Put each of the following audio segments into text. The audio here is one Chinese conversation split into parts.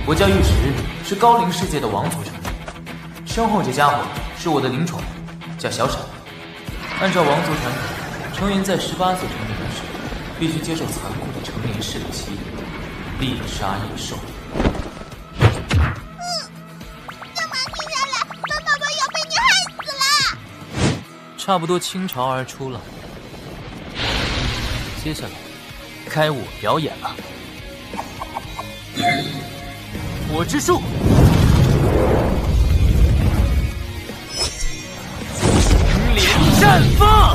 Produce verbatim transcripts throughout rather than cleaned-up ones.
我叫玉石，是高龄世界的王族成员。身后这家伙是我的灵宠，叫小闪。按照王族传统，成员在十八岁成年时，必须接受残酷的成年试炼期，猎杀野兽。 嗯，干嘛停下来？本宝宝要被你害死了！ 差不多倾巢而出了。接下来，该我表演了。火之术，红莲绽放，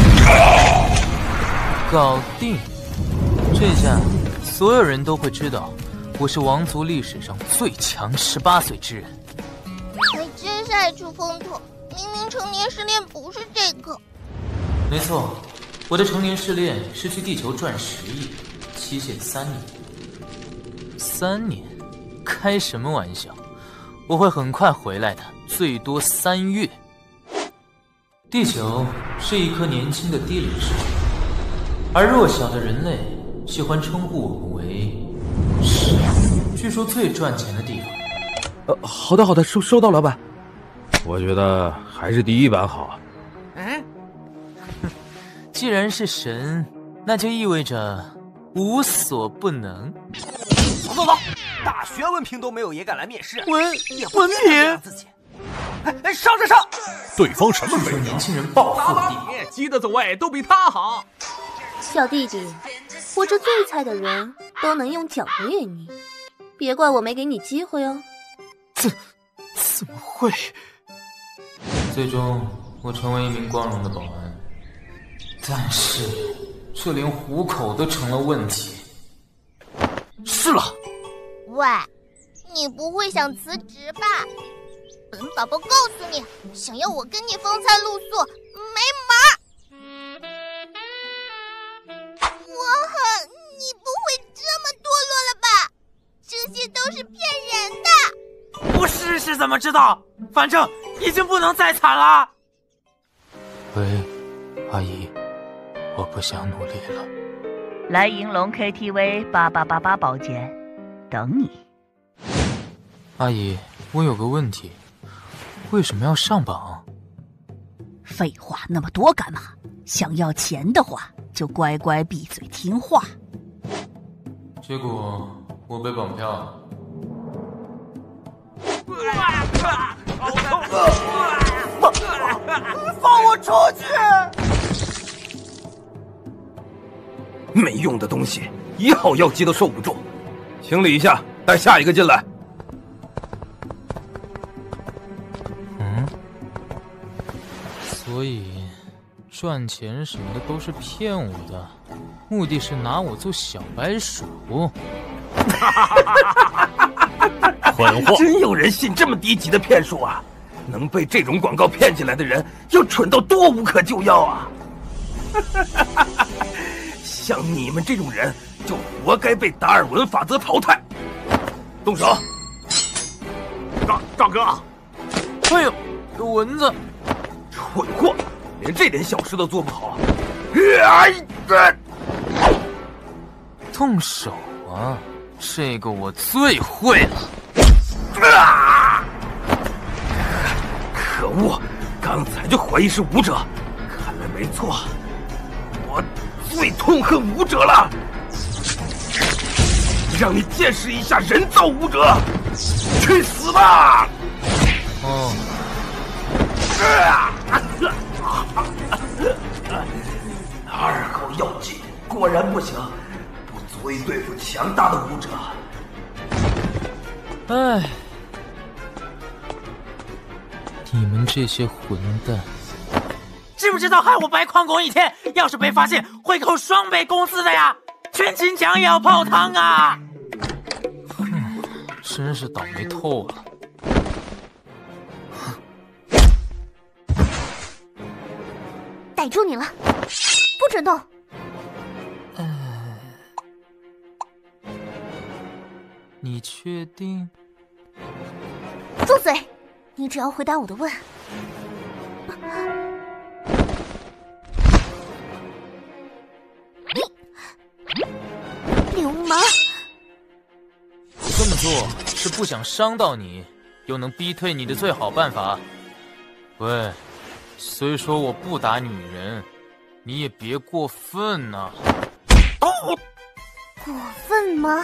搞定！这下所有人都会知道，我是王族历史上最强十八岁之人。 还真是爱出风头，明明成年试炼不是这个。 没错，我的成年试炼是去地球赚十亿，期限三年。三年？开什么玩笑！我会很快回来的，最多三月。地球是一颗年轻的低龄世界，而弱小的人类喜欢称呼我们为“是”，据说最赚钱的地方。 呃，好的好的，收收到，老板。我觉得还是第一版好。 嗯，既然是神，那就意味着无所不能。 走走走，大学文凭都没有也敢来面试， 文也不文凭自己。哎哎，上上上！ 对方什么说年轻人暴富的地方， 急得走位都比他好。 小弟弟，我这最菜的人都能用脚回应你，别怪我没给你机会哦。 怎怎么会？最终我成为一名光荣的保安，但是这连糊口都成了问题。是了。 喂，你不会想辞职吧？本宝宝告诉你，想要我跟你风餐露宿，没门！我很，你不会这么堕落了吧？这些都是骗人的。 不试试怎么知道？反正已经不能再惨了。 喂，阿姨，我不想努力了。 来银龙 K T V 八八八八包间，等你。 阿姨，我有个问题，为什么要上榜？ 废话那么多干嘛？想要钱的话，就乖乖闭嘴听话。 结果我被绑票了。 好痛！放我出去！ 没用的东西，一号妖姬都受不住。清理一下，带下一个进来。 嗯，所以赚钱什么的都是骗我的，目的是拿我做小白鼠。 混货！真有人信这么低级的骗术啊！能被这种广告骗进来的人，要蠢到多无可救药啊！像你们这种人，就活该被达尔文法则淘汰。动手！ 大大哥！ 哎呦，有蚊子！ 蠢货，连这点小事都做不好。 动手啊！这个我最会了。 啊！可恶，刚才就怀疑是武者，看来没错，我最痛恨武者了。让你见识一下人造武者，去死吧！ 哦。 啊！二号药剂果然不行，不足以对付强大的武者。 唉，你们这些混蛋， 知不知道害我白旷工一天？要是被发现，会扣双倍工资的呀！全勤奖也要泡汤啊！ 哼，真是倒霉透了。 逮住你了，不准动！ 呃，你确定？ 住嘴！你只要回答我的问。你流氓！ 这么做是不想伤到你，又能逼退你的最好办法。喂，虽说我不打女人，你也别过分呐、啊！ 哦，过分吗？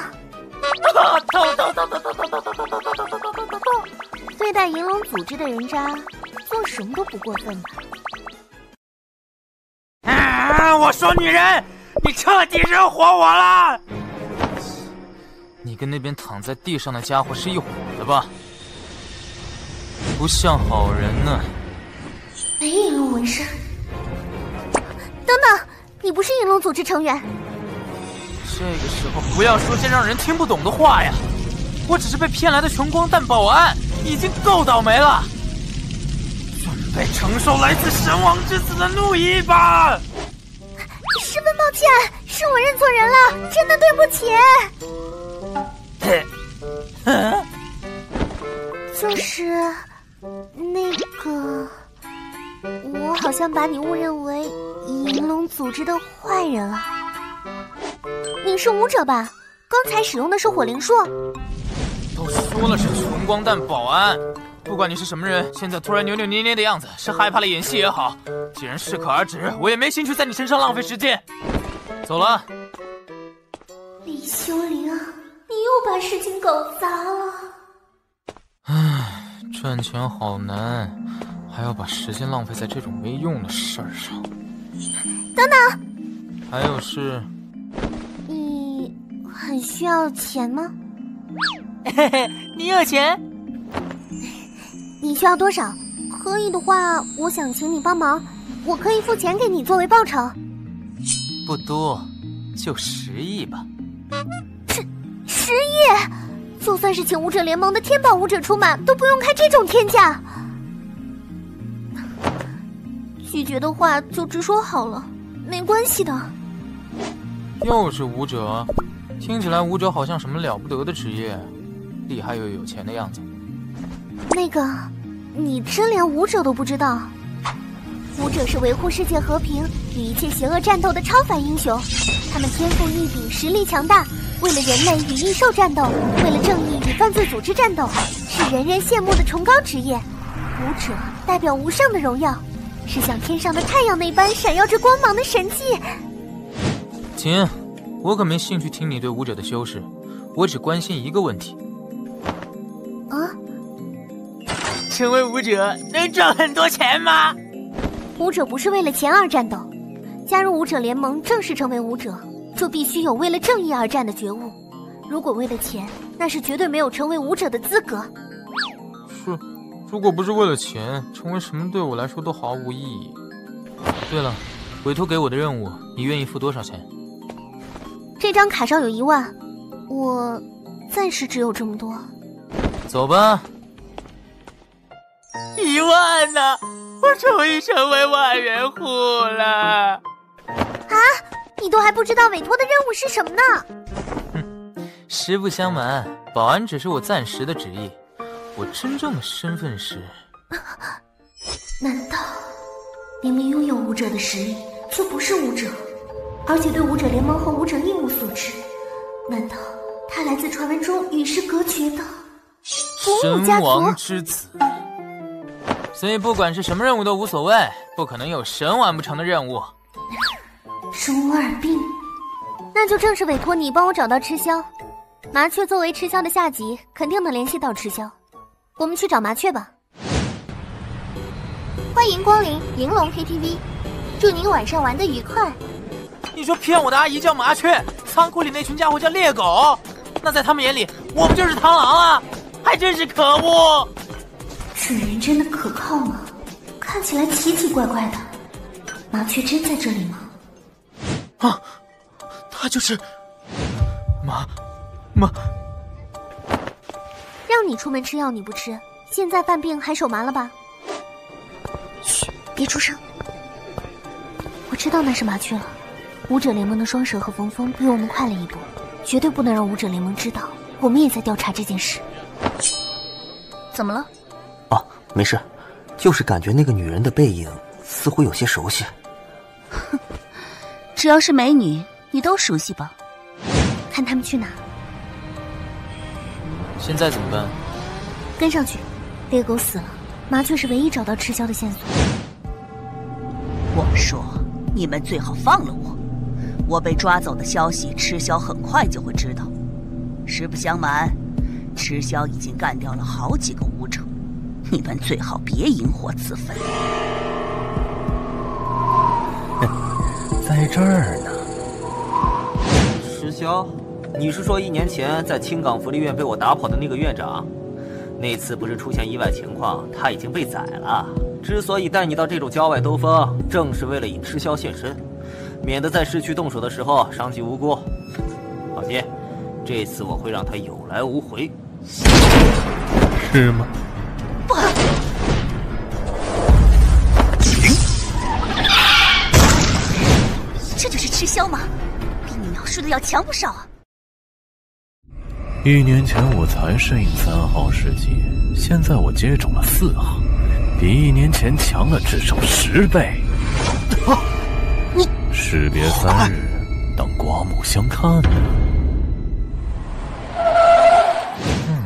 对待银龙组织的人渣，做什么都不过分吧？ 啊！我说女人，你彻底惹火我了！ 你跟那边躺在地上的家伙是一伙的吧？不像好人呢。 没银龙纹身。等等，你不是银龙组织成员。 这个时候不要说些让人听不懂的话呀！我只是被骗来的穷光蛋保安，已经够倒霉了。准备承受来自神王之子的怒意吧！ 十分抱歉，是我认错人了，真的对不起。就是那个，我好像把你误认为银龙组织的坏人了。你是武者吧？刚才使用的是火灵术。 都说了是穷光蛋保安，不管你是什么人，现在突然扭扭捏捏的样子，是害怕了演戏也好，既然适可而止，我也没兴趣在你身上浪费时间。走了。 李修灵啊，你又把事情搞砸了。 唉，赚钱好难，还要把时间浪费在这种没用的事儿上。 等等， 还有事？ 你很需要钱吗？ 嘿嘿，你有钱？ 你需要多少？可以的话，我想请你帮忙，我可以付钱给你作为报酬。 不多，就十亿吧。 十十亿，就算是请武者联盟的天宝武者出马，都不用开这种天价。拒绝的话就直说好了，没关系的。 又是武者，听起来武者好像什么了不得的职业，厉害又有钱的样子。 那个，你真连武者都不知道？武者是维护世界和平与一切邪恶战斗的超凡英雄，他们天赋异禀，实力强大，为了人类与异兽战斗，为了正义与犯罪组织战斗，是人人羡慕的崇高职业。武者代表无上的荣耀，是像天上的太阳那般闪耀着光芒的神迹。 停，我可没兴趣听你对武者的修饰，我只关心一个问题。 啊？ 成为武者能赚很多钱吗？ 武者不是为了钱而战斗，加入武者联盟正式成为武者，就必须有为了正义而战的觉悟。如果为了钱，那是绝对没有成为武者的资格。 是，如果不是为了钱，成为什么对我来说都毫无意义。对了，委托给我的任务，你愿意付多少钱？ 这张卡上有一万，我暂时只有这么多。 走吧。 一万呢？我终于成为万元户了！ 啊，你都还不知道委托的任务是什么呢？ 哼，实不相瞒，保安只是我暂时的职业，我真正的身份是…… 难道明明拥有武者的实力，却不是武者，而且对武者联盟和武者一无所知？难道他来自传闻中与世隔绝的古武家神族王之子？所以不管是什么任务都无所谓，不可能有神完不成的任务。 中二病，那就正式委托你帮我找到吃枭。麻雀作为吃枭的下级，肯定能联系到吃枭。我们去找麻雀吧。欢迎光临银龙 K T V， 祝您晚上玩得愉快。 你说骗我的阿姨叫麻雀，仓库里那群家伙叫猎狗，那在他们眼里，我不就是螳螂啊？还真是可恶！ 这人真的可靠吗？看起来奇奇怪怪的。麻雀真在这里吗？ 啊，他就是麻麻。 让你出门吃药你不吃，现在犯病还手麻了吧？嘘，别出声。我知道那是麻雀了。武者联盟的双蛇和冯峰比我们快了一步，绝对不能让武者联盟知道我们也在调查这件事。 怎么了？ 哦，没事，就是感觉那个女人的背影似乎有些熟悉。 哼，只要是美女，你都熟悉吧？ 看他们去哪？ 现在怎么办？ 跟上去。猎狗死了，麻雀是唯一找到赤霄的线索。 我说，你们最好放了我。我被抓走的消息，赤霄很快就会知道。实不相瞒，赤霄已经干掉了好几个武者，你们最好别引火自焚。 在这儿呢。石霄，你是说一年前在青港福利院被我打跑的那个院长？那次不是出现意外情况，他已经被宰了。之所以带你到这种郊外兜风，正是为了引赤霄现身，免得在市区动手的时候伤及无辜。放心，这次我会让他有来无回。 是吗？ 不，这就是赤霄吗？比你描述的要强不少啊！ 一年前我才适应三号世纪，现在我接种了四号，比一年前强了至少十倍。 啊、你士别三日，当刮目相看呢。 嗯，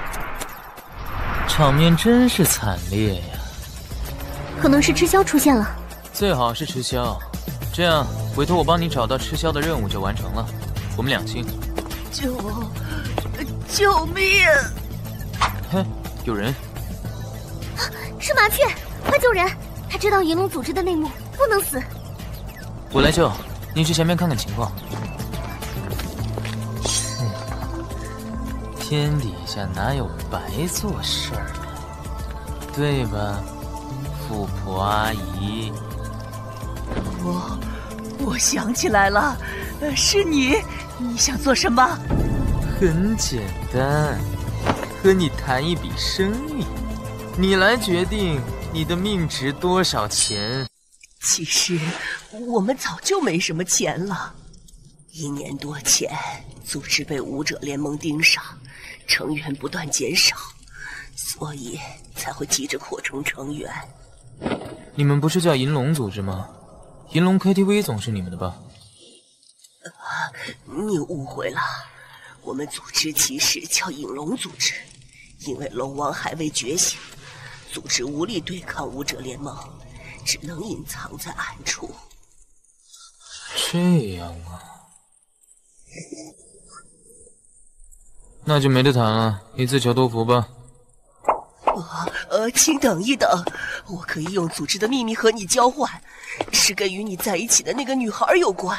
场面真是惨烈呀。 可能是赤霄出现了， 最好是赤霄，这样委托我帮你找到赤霄的任务就完成了，我们两清。 救！救命！ 嘿，有人！ 啊，是麻雀，快救人！他知道银龙组织的内幕，不能死。 我来救，你去前面看看情况。嗯，天底下哪有白做事儿的，对吧，富婆阿姨？ 我，我想起来了，呃，是你，你想做什么？ 很简单，和你谈一笔生意，你来决定你的命值多少钱。 其实我们早就没什么钱了。一年多前，组织被武者联盟盯上，成员不断减少，所以才会急着扩充成员。 你们不是叫银龙组织吗？银龙 K T V 总是你们的吧？ 啊，你误会了。我们组织其实叫影龙组织，因为龙王还未觉醒，组织无力对抗武者联盟，只能隐藏在暗处。 这样啊，那就没得谈了，你自求多福吧。 呃呃，请等一等，我可以用组织的秘密和你交换，是跟与你在一起的那个女孩有关。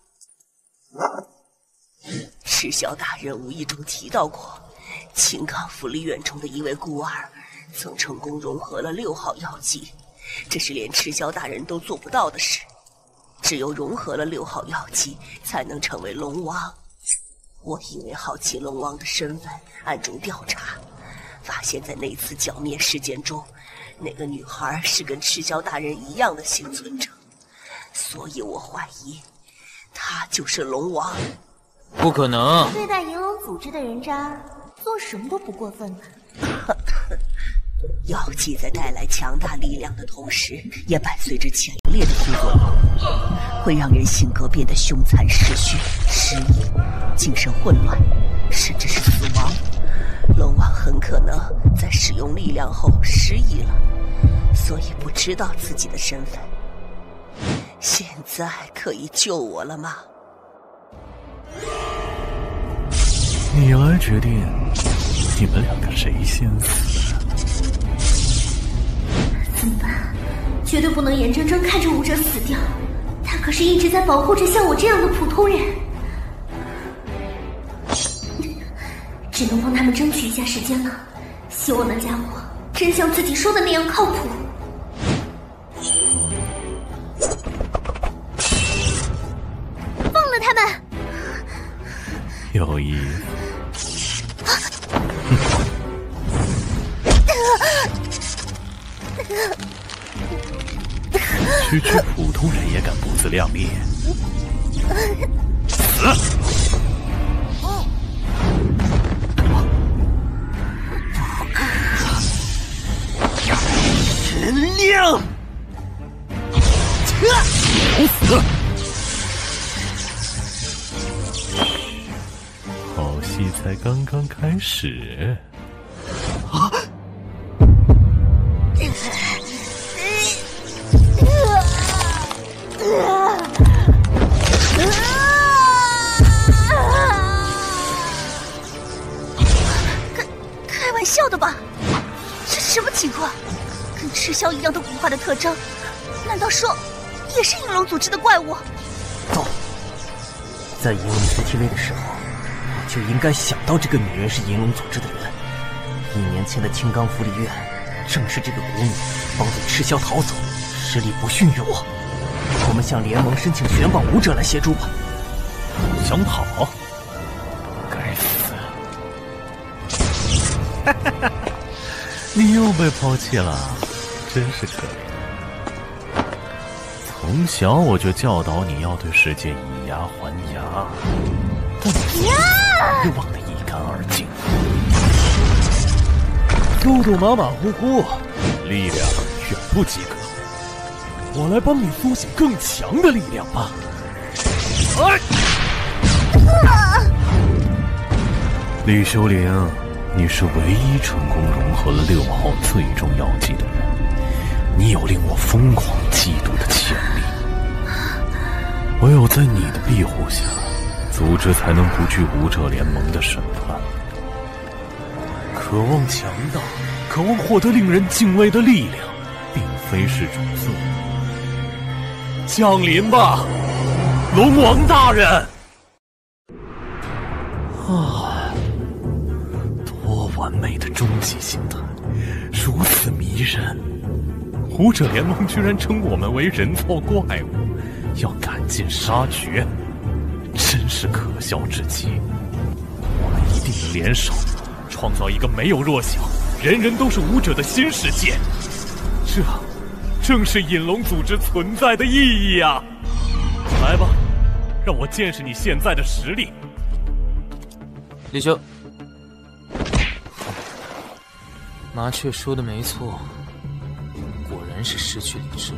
赤霄大人无意中提到过，青港福利院中的一位孤儿，曾成功融合了六号药剂，这是连赤霄大人都做不到的事。只有融合了六号药剂，才能成为龙王。我因为好奇龙王的身份，暗中调查，发现在那次剿灭事件中，那个女孩是跟赤霄大人一样的幸存者，所以我怀疑她就是龙王。 不可能！ 对待银龙组织的人渣，做什么都不过分吧？ 药剂在带来强大力量的同时，也伴随着强烈的副作用，会让人性格变得凶残嗜血、失忆、精神混乱，甚至是死亡。龙王很可能在使用力量后失忆了，所以不知道自己的身份。现在可以救我了吗？ 你来决定，你们两个谁先死？ 怎么办？绝对不能眼睁睁看着武者死掉，他可是一直在保护着像我这样的普通人。只能帮他们争取一下时间了，希望那家伙真像自己说的那样靠谱。放了他们！ 有意思。 区区普通人也敢不自量力？死！ 神令！ 好戏才刚刚开始。 啊！ 开开玩笑的吧？这是什么情况？跟赤霄一样的古化的特征，难道说也是银龙组织的怪物？ 走，在引你 C T V 的时候，我就应该想到这个女人是银龙组织的人。一年前的青冈福利院，正是这个古女帮助赤霄逃走，实力不逊于我。我们向联盟申请悬榜武者来协助吧。 想跑？该死！哈哈哈！你又被抛弃了，真是可怜。从小我就教导你要对世界以牙还牙，但你又忘得一干二净。速度马马虎虎，力量远不及格。我来帮你苏醒更强的力量吧。哎！李修灵，你是唯一成功融合了六号最重要技的人，你有令我疯狂嫉妒的潜力。唯有在你的庇护下，组织才能不惧武者联盟的审判。渴望强大，渴望获得令人敬畏的力量，并非是种罪。降临吧，龙王大人！啊，多完美的终极形态，如此迷人。武者联盟居然称我们为人造怪物，要赶尽杀绝，真是可笑至极。我们一定能联手，创造一个没有弱小、人人都是武者的新世界。这正是引龙组织存在的意义啊！来吧，让我见识你现在的实力。 李修，麻雀说的没错，果然是失去理智。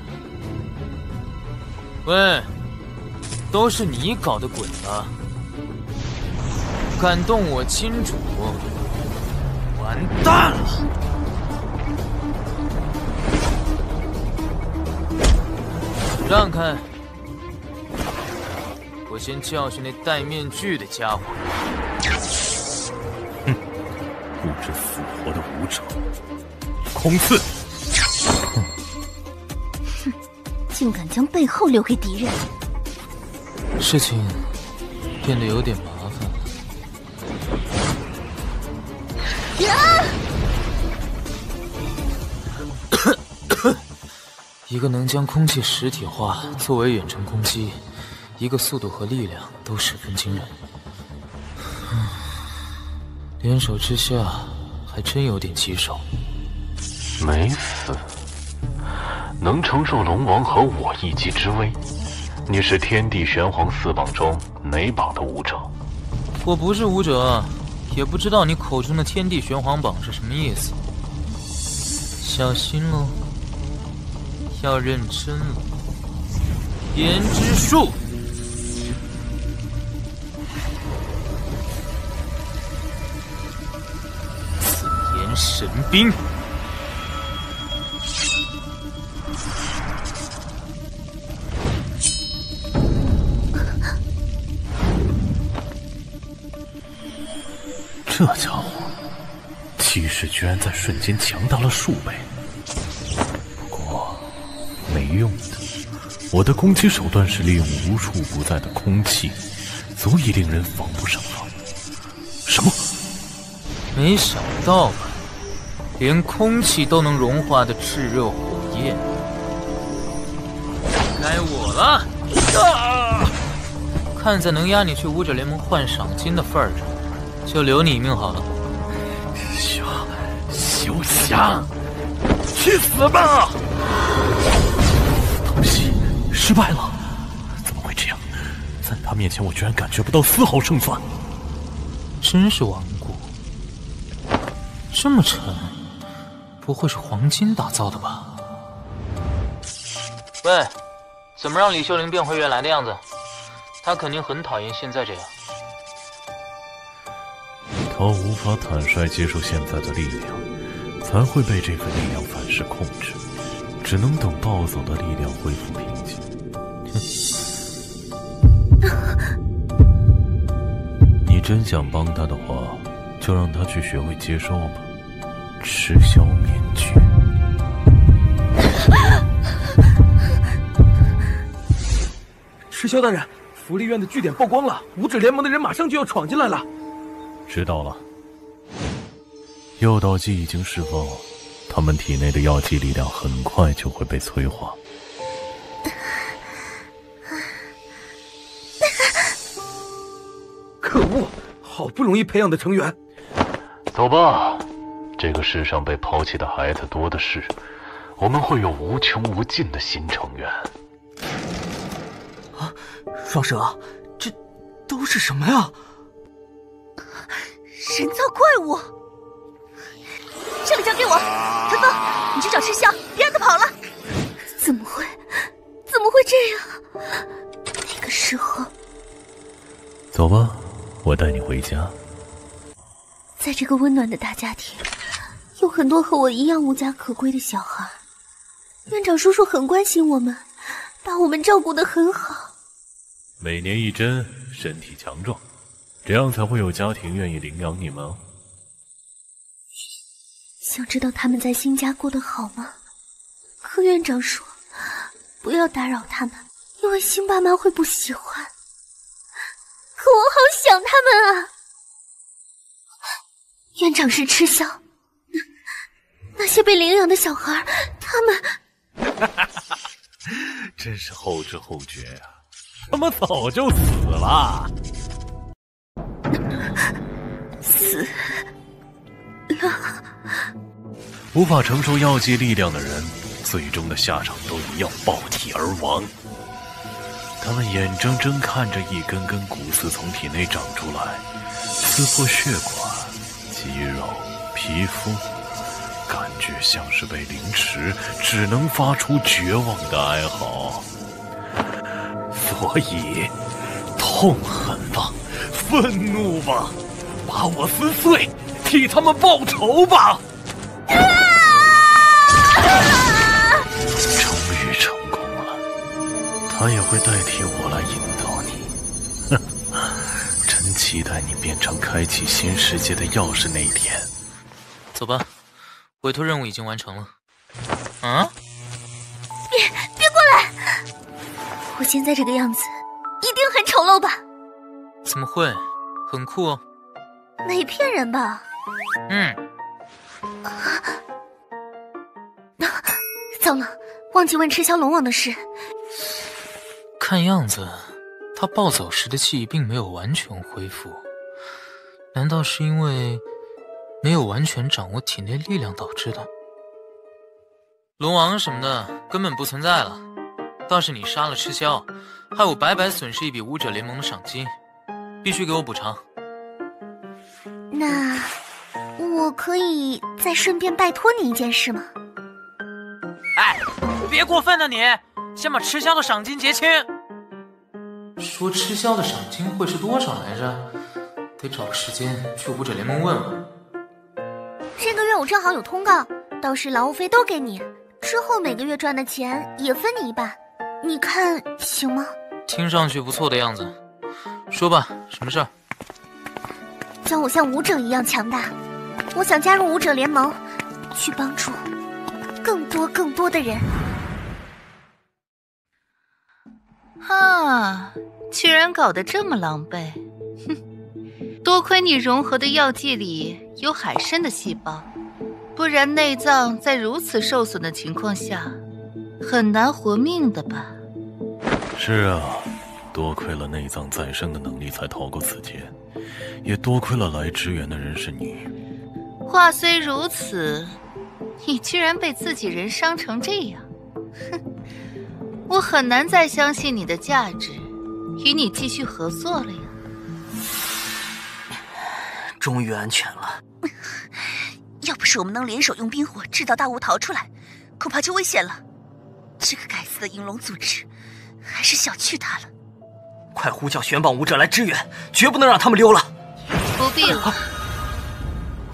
喂，都是你搞的鬼吧？敢动我金主，完蛋了！让开！我先教训那戴面具的家伙。 哼，不知死活的武者，空刺！ 哼，竟敢将背后留给敌人， 事情变得有点麻烦了。一个能将空气实体化作为远程攻击，一个速度和力量都十分惊人。联手之下，还真有点棘手。 没死，能承受龙王和我一击之威。你是天地玄黄四榜中哪榜的武者？ 我不是武者，也不知道你口中的天地玄黄榜是什么意思。小心喽！要认真了，言之术，紫炎神兵。 这家伙气势居然在瞬间强大了数倍。没用的，我的攻击手段是利用无处不在的空气，足以令人防不胜防。什么？ 没想到吧，连空气都能融化的炙热火焰。该我了！啊！看在能押你去武者联盟换赏金的份上，就留你一命好了。 休休想！去死吧！失败了，怎么会这样？在他面前，我居然感觉不到丝毫胜算。 真是顽固，这么沉，不会是黄金打造的吧？喂，怎么让李秀玲变回原来的样子？她肯定很讨厌现在这样。 他无法坦率接受现在的力量，才会被这份力量反噬控制，只能等暴走的力量恢复平静。你真想帮他的话，就让他去学会接收吧，吃消面具。 赤霄大人，福利院的据点曝光了，武者联盟的人马上就要闯进来了。 知道了。诱导剂已经释放，他们体内的药剂力量很快就会被催化。 可恶，好不容易培养的成员。 走吧，这个世上被抛弃的孩子多的是，我们会有无穷无尽的新成员。 啊，双蛇，这都是什么呀？ 人造怪物！这里交给我，腾风，你去找赤霄，别让他跑了。 怎么会？怎么会这样？那个时候…… 走吧，我带你回家。 在这个温暖的大家庭，有很多和我一样无家可归的小孩。院长叔叔很关心我们，把我们照顾得很好。 每年一针，身体强壮，这样才会有家庭愿意领养你们哦。 想知道他们在新家过得好吗？可院长说，不要打扰他们，因为新爸妈会不喜欢。可我好想他们啊！院长是赤霄，那那些被领养的小孩，他们…… 真是后知后觉呀、啊！他们早就死了。 死了。 无法承受药剂力量的人，最终的下场都一样，爆体而亡。他们眼睁睁看着一根根骨刺从体内长出来，刺破血管、肌肉、皮肤，感觉像是被凌迟，只能发出绝望的哀嚎。所以，痛恨吧，愤怒吧，把我撕碎，替他们报仇吧！啊！终于成功了，他也会代替我来引导你。哼，真期待你变成开启新世界的钥匙那一天。 走吧，委托任务已经完成了。啊？ 别别过来！我现在这个样子，一定很丑陋吧？ 怎么会？很酷哦。 没骗人吧？ 嗯。 啊！糟了，忘记问赤霄龙王的事。 看样子，他暴走时的记忆并没有完全恢复。难道是因为没有完全掌握体内力量导致的？龙王什么的根本不存在了。倒是你杀了赤霄，害我白白损失一笔武者联盟的赏金，必须给我补偿。 那我可以再顺便拜托你一件事吗？ 哎，别过分了你，先把赤霄的赏金结清。 说赤霄的赏金会是多少来着？得找个时间去武者联盟问问。 这个月我正好有通告，到时劳务费都给你，之后每个月赚的钱也分你一半，你看行吗？ 听上去不错的样子，说吧，什么事儿？ 将我像武者一样强大，我想加入武者联盟，去帮助更多更多的人。 啊，居然搞得这么狼狈，哼！多亏你融合的药剂里有海参的细胞，不然内脏在如此受损的情况下，很难活命的吧？ 是啊，多亏了内脏再生的能力才逃过此劫，也多亏了来支援的人是你。 话虽如此，你居然被自己人伤成这样，哼！我很难再相信你的价值，与你继续合作了呀。 终于安全了。 要不是我们能联手用冰火制造大雾逃出来，恐怕就危险了。这个该死的银龙组织，还是小觑他了。 快呼叫玄榜武者来支援，绝不能让他们溜了。 不必了，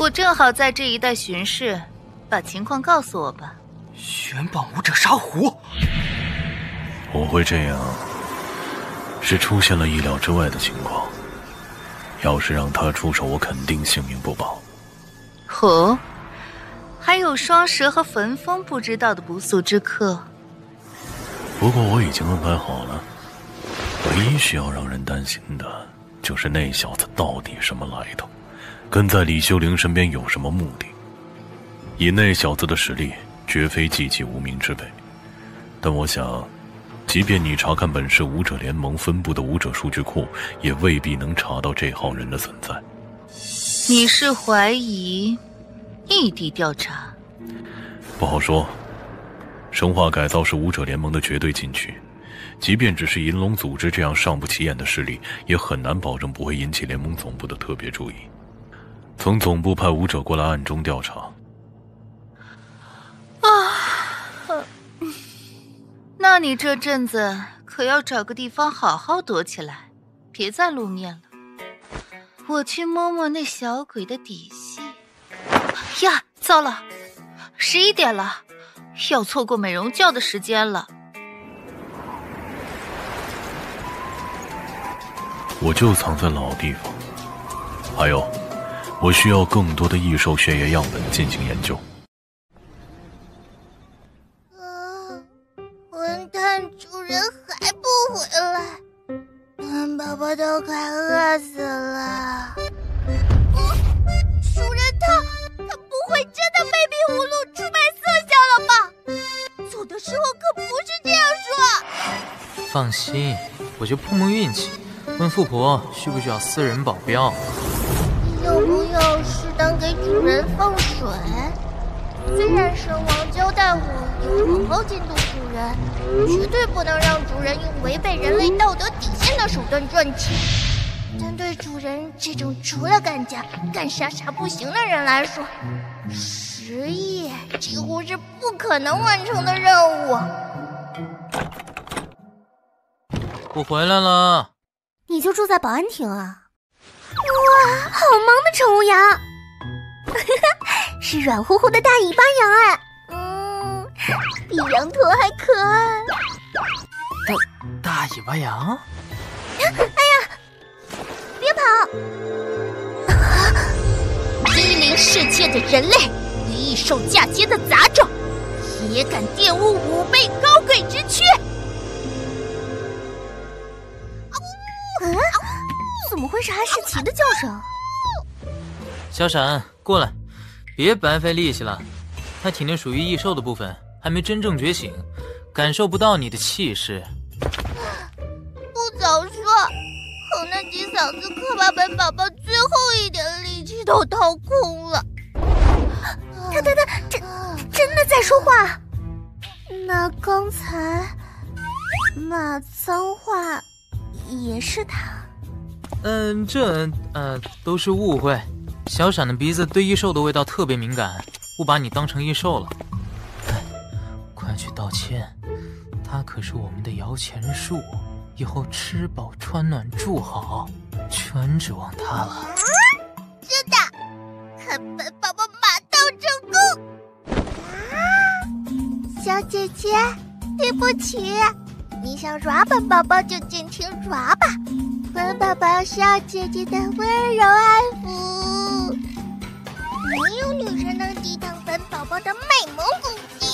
我正好在这一带巡视，把情况告诉我吧。 玄宝武者沙狐， 我会这样，是出现了意料之外的情况。要是让他出手，我肯定性命不保。 哦，还有双蛇和焚风不知道的不速之客。 不过我已经安排好了，唯一需要让人担心的就是那小子到底什么来头，跟在李修灵身边有什么目的。以那小子的实力，绝非寂寂无名之辈。但我想，即便你查看本市武者联盟分布的武者数据库，也未必能查到这号人的存在。 你是怀疑异地调查？ 不好说。生化改造是武者联盟的绝对禁区，即便只是银龙组织这样上不起眼的势力，也很难保证不会引起联盟总部的特别注意。从总部派武者过来暗中调查。 啊，那你这阵子可要找个地方好好躲起来，别再露面了。我去摸摸那小鬼的底细。呀，糟了，十一点了，要错过美容觉的时间了。 我就藏在老地方。还有，我需要更多的异兽血液样本进行研究。 混蛋，主人还不回来，本宝宝都快饿死了。哦，主人他他不会真的被逼无路出卖色相了吧？走的时候可不是这样说。 放心，我就碰碰运气，问富婆需不需要私人保镖。 有不有适当给主人放水？虽然神王交代我要好好监督主人，绝对不能让主人用违背人类道德底线的手段赚钱。但对主人这种除了干架干啥啥不行的人来说，十亿几乎是不可能完成的任务。 我回来了。 你就住在保安亭啊？哇，好萌的宠物羊！是软乎乎的大尾巴羊哎，嗯，比羊驼还可爱。 大大尾巴羊？ 哎呀，别跑！低临世界的人类与异兽嫁接的杂种，也敢玷污五倍高贵之躯！嗯，怎么会是阿世奇的叫声？ 小闪，过来，别白费力气了。他体内属于异兽的部分还没真正觉醒，感受不到你的气势。 不早说，可那几嗓子可把本宝宝最后一点力气都掏空了。他他他真真的在说话？那刚才骂脏话也是他？ 嗯，这呃都是误会。小闪的鼻子对异兽的味道特别敏感，误把你当成异兽了。哎，快去道歉，他可是我们的摇钱树，以后吃饱穿暖住好，全指望他了。 是的，看本宝宝马到成功。小姐姐，对不起，你想抓本宝宝就尽情抓吧，本宝宝需要姐姐的温柔安抚，没有女人能抵挡本宝宝的卖萌攻击。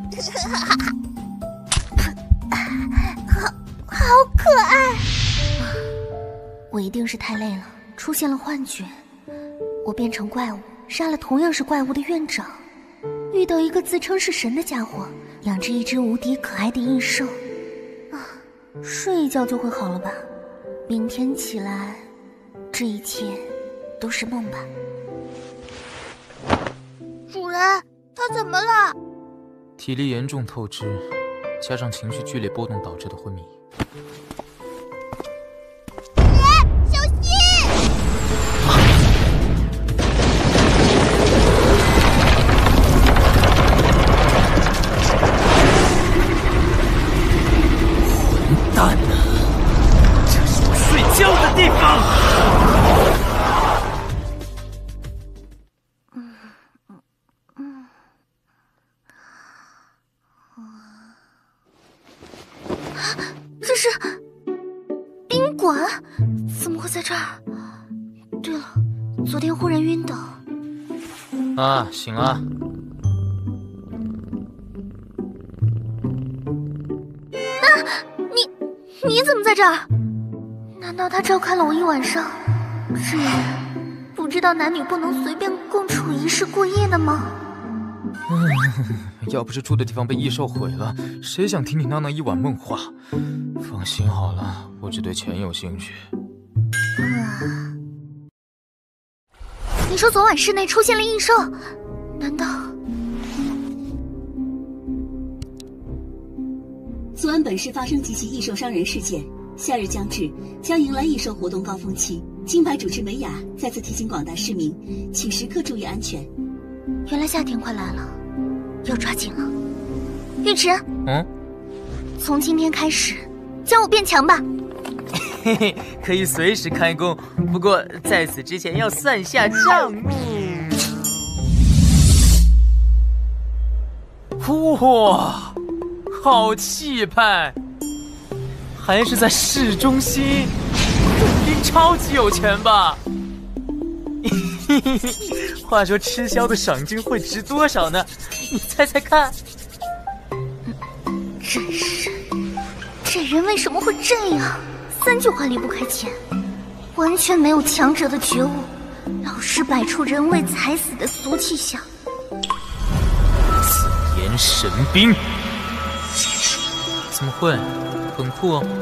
好，好可爱。我一定是太累了，出现了幻觉。我变成怪物，杀了同样是怪物的院长，遇到一个自称是神的家伙，养着一只无敌可爱的异兽。啊，睡一觉就会好了吧？明天起来，这一切都是梦吧？主人，他怎么了？ 体力严重透支，加上情绪剧烈波动导致的昏迷。 小心！ 混蛋啊！这是我睡觉的地方。 这是宾馆？怎么会在这儿？对了，昨天忽然晕倒。 啊，醒了。 啊，你你怎么在这儿？难道他照看了我一晚上？这人不知道男女不能随便共处一室过夜的吗？ 嗯，要不是住的地方被异兽毁了，谁想听你闹那一晚梦话？放心好了，我只对钱有兴趣。 啊！你说昨晚室内出现了异兽，难道？ 昨晚本市发生几起异兽伤人事件，夏日将至，将迎来异兽活动高峰期。金牌主持美雅再次提醒广大市民，请时刻注意安全。 原来夏天快来了，要抓紧了。尉迟， 嗯， 从今天开始，教我变强吧。 嘿嘿，可以随时开工，不过在此之前要算下账目。哇，好气派！还是在市中心，肯定超级有钱吧？话说吃宵的赏金会值多少呢？你猜猜看。 真是，这人为什么会这样？三句话离不开钱，完全没有强者的觉悟，老是摆出人为财死的俗气相。 紫炎神兵，怎么会？很酷哦。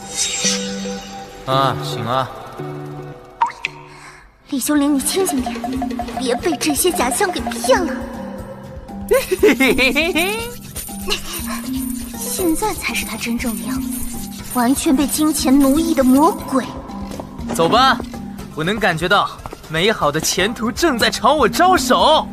啊，醒了。 李修灵，你清醒点，别被这些假象给骗了。现在才是他真正的样子，完全被金钱奴役的魔鬼。 走吧，我能感觉到美好的前途正在朝我招手。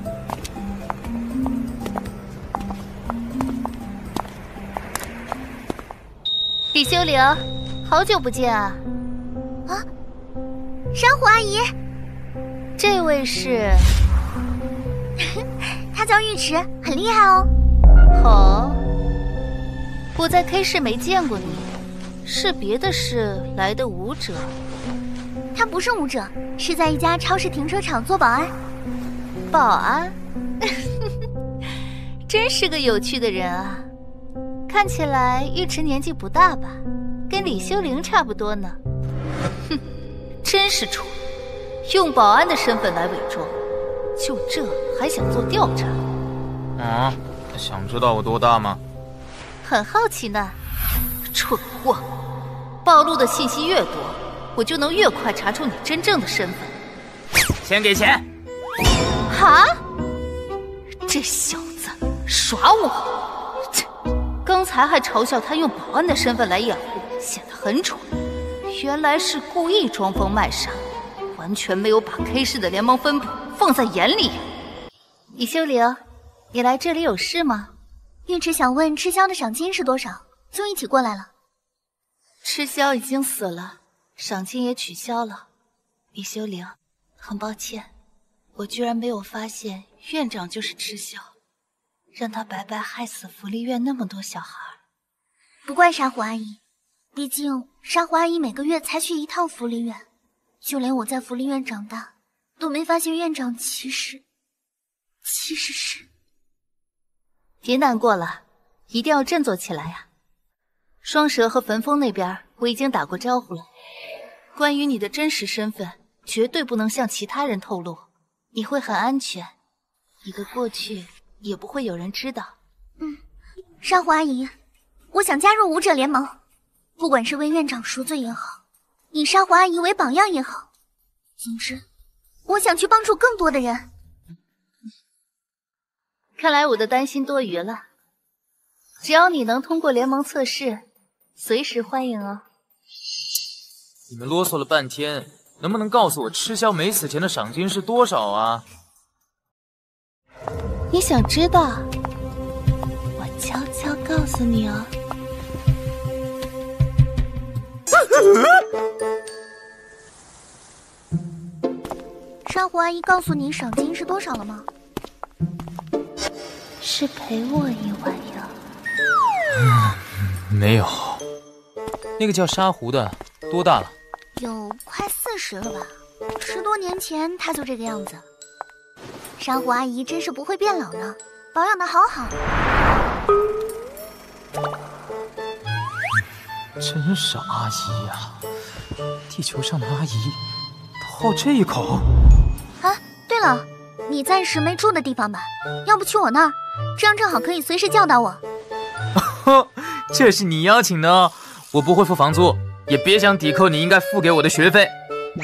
李修灵，好久不见啊！ 啊，珊瑚阿姨， 这位是？ 她叫尉迟，很厉害哦。 好，我在 K 市没见过你，是别的市来的武者？ 他不是武者，是在一家超市停车场做保安。 保安？真是个有趣的人啊！看起来尉迟年纪不大吧，跟李修灵差不多呢。哼，真是蠢，用保安的身份来伪装，就这还想做调查？ 啊，想知道我多大吗？ 很好奇呢。蠢货，暴露的信息越多，我就能越快查出你真正的身份。 先给钱！ 哈？这小子耍我！刚才还嘲笑他用保安的身份来掩护，显得很蠢。原来是故意装疯卖傻，完全没有把 K 市的联盟分部放在眼里。李修灵，你来这里有事吗？ 尉迟想问吃宵的赏金是多少，就一起过来了。 吃宵已经死了，赏金也取消了。李修灵，很抱歉，我居然没有发现院长就是吃宵。让他白白害死福利院那么多小孩。 不怪珊瑚阿姨，毕竟珊瑚阿姨每个月才去一趟福利院，就连我在福利院长大，都没发现院长其实其实是…… 别难过了，一定要振作起来呀！双蛇和焚风那边我已经打过招呼了，关于你的真实身份，绝对不能向其他人透露，你会很安全，你的过去也不会有人知道。 嗯，珊瑚阿姨，我想加入武者联盟，不管是为院长赎罪也好，以珊瑚阿姨为榜样也好，总之，我想去帮助更多的人。 看来我的担心多余了，只要你能通过联盟测试，随时欢迎哦。 你们啰嗦了半天，能不能告诉我吃宵没死前的赏金是多少啊？ 你想知道？我悄悄告诉你哦。 珊瑚阿姨告诉你赏金是多少了吗？ 是陪我一晚呀。 嗯，没有。 那个叫沙狐的多大了？ 有快四十了吧？十多年前他就这个样子。珊瑚阿姨真是不会变老呢，保养的好好。 真是阿姨呀、啊！地球上的阿姨好这一口。 啊，对了，你暂时没住的地方吧？要不去我那儿，这样正好可以随时叫到我。 这是你邀请的哦，我不会付房租，也别想抵扣你应该付给我的学费。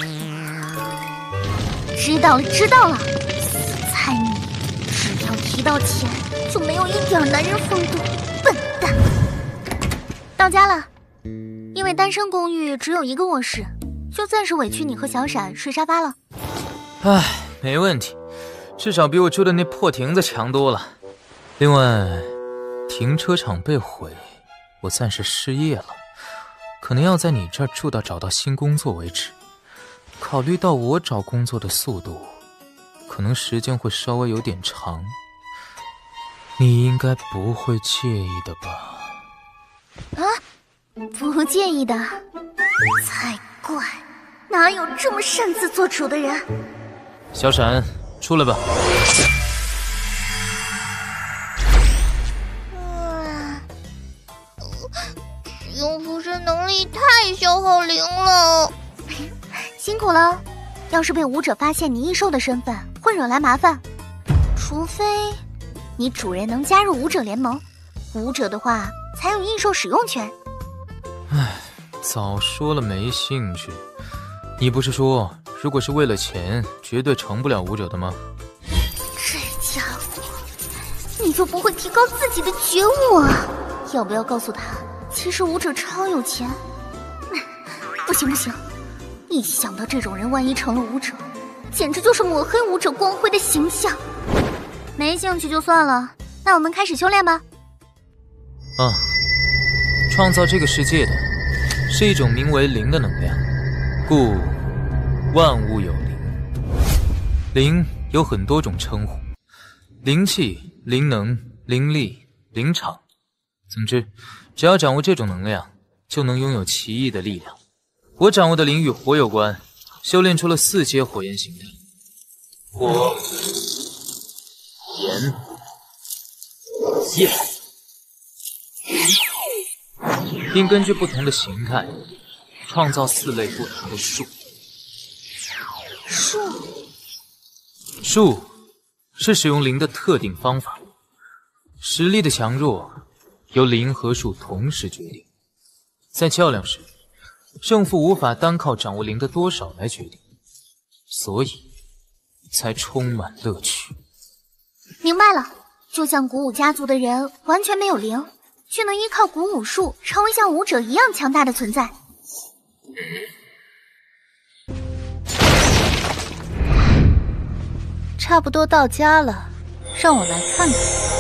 知道了，知道了，死菜女，只要提到钱就没有一点男人风度，笨蛋。到家了。因为单身公寓只有一个卧室，就暂时委屈你和小闪睡沙发了。 唉，没问题，至少比我住的那破亭子强多了。另外，停车场被毁，我暂时失业了，可能要在你这儿住到找到新工作为止。考虑到我找工作的速度，可能时间会稍微有点长，你应该不会介意的吧？ 啊？不介意的，才怪！哪有这么擅自做主的人？ 小闪，出来吧。 嗯，使用附身能力太消耗灵了，辛苦了。要是被武者发现你异兽的身份，会惹来麻烦。除非你主人能加入武者联盟，武者的话才有异兽使用权。 唉，早说了没兴趣。你不是说，如果是为了钱，绝对成不了武者的吗？ 这家伙，你就不会提高自己的觉悟啊？要不要告诉他，其实武者超有钱？不行不行，一想到这种人万一成了武者，简直就是抹黑武者光辉的形象。没兴趣就算了，那我们开始修炼吧。 啊。创造这个世界的是一种名为灵的能量，故万物有灵。灵有很多种称呼，灵气、灵能、灵力、灵场。总之，只要掌握这种能量，就能拥有奇异的力量。我掌握的灵与火有关，修炼出了四阶火焰形态：火、炎、焰。并根据不同的形态，创造四类不同的术。 术， 术是使用灵的特定方法，实力的强弱由灵和术同时决定。在较量时，胜负无法单靠掌握灵的多少来决定，所以才充满乐趣。 明白了，就像古武家族的人完全没有灵，却能依靠古武术成为像武者一样强大的存在。 差不多到家了，让我来看看。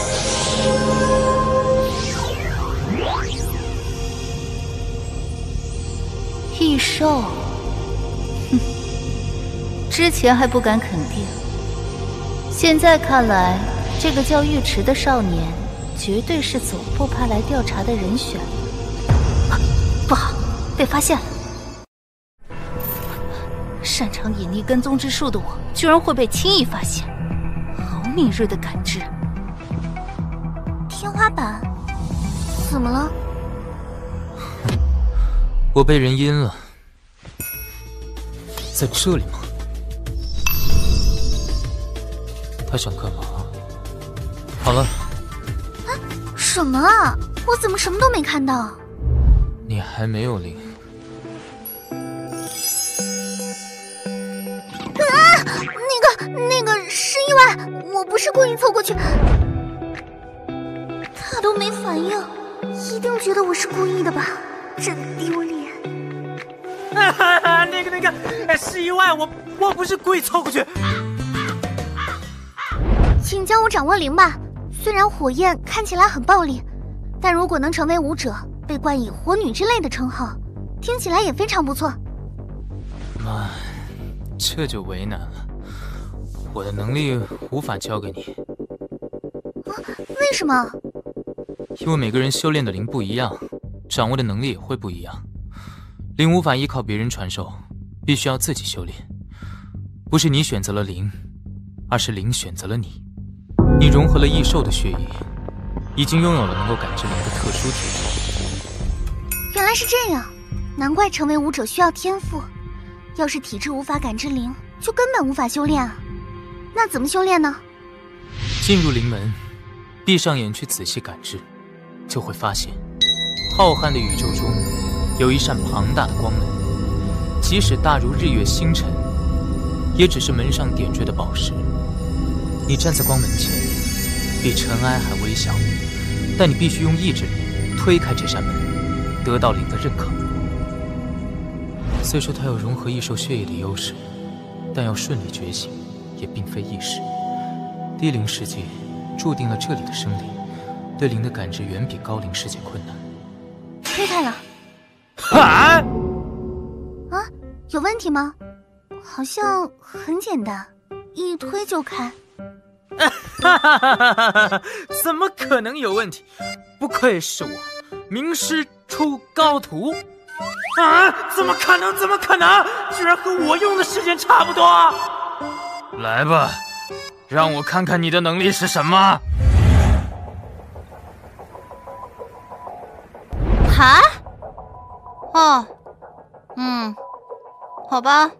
异兽，哼，之前还不敢肯定，现在看来，这个叫尉迟的少年绝对是总部派来调查的人选。啊，不好，被发现了！擅长隐匿跟踪之术的我，居然会被轻易发现，好敏锐的感知。 天花板，怎么了？ 我被人阴了，在这里吗？他想干嘛？好了。 啊，什么啊？我怎么什么都没看到？ 你还没有灵。 啊！那个那个是意外，我不是故意凑过去。他都没反应，一定觉得我是故意的吧？真丢脸。 那个那个是意外，我我不是故意凑过去。 请教我掌握灵吧。虽然火焰看起来很暴力，但如果能成为武者，被冠以火女之类的称号，听起来也非常不错。 妈，这就为难了，我的能力无法教给你。 啊，为什么？ 因为每个人修炼的灵不一样，掌握的能力也会不一样。 灵无法依靠别人传授，必须要自己修炼。不是你选择了灵，而是灵选择了你。你融合了异兽的血液，已经拥有了能够感知灵的特殊体质。 原来是这样，难怪成为武者需要天赋。要是体质无法感知灵，就根本无法修炼啊。那怎么修炼呢？ 进入灵门，闭上眼去仔细感知，就会发现，浩瀚的宇宙中有一扇庞大的光门，即使大如日月星辰，也只是门上点缀的宝石。你站在光门前，比尘埃还微小，但你必须用意志力推开这扇门，得到灵的认可。虽说它有融合异兽血液的优势，但要顺利觉醒，也并非易事。低灵世界注定了这里的生灵对灵的感知远比高灵世界困难。 推开了。 啊！ 啊，有问题吗？好像很简单，一推就开。 哈哈哈哈哈！怎么可能有问题？不愧是我，名师出高徒。啊！怎么可能？怎么可能？居然和我用的时间差不多！来吧，让我看看你的能力是什么。 哈？哦，嗯，好吧。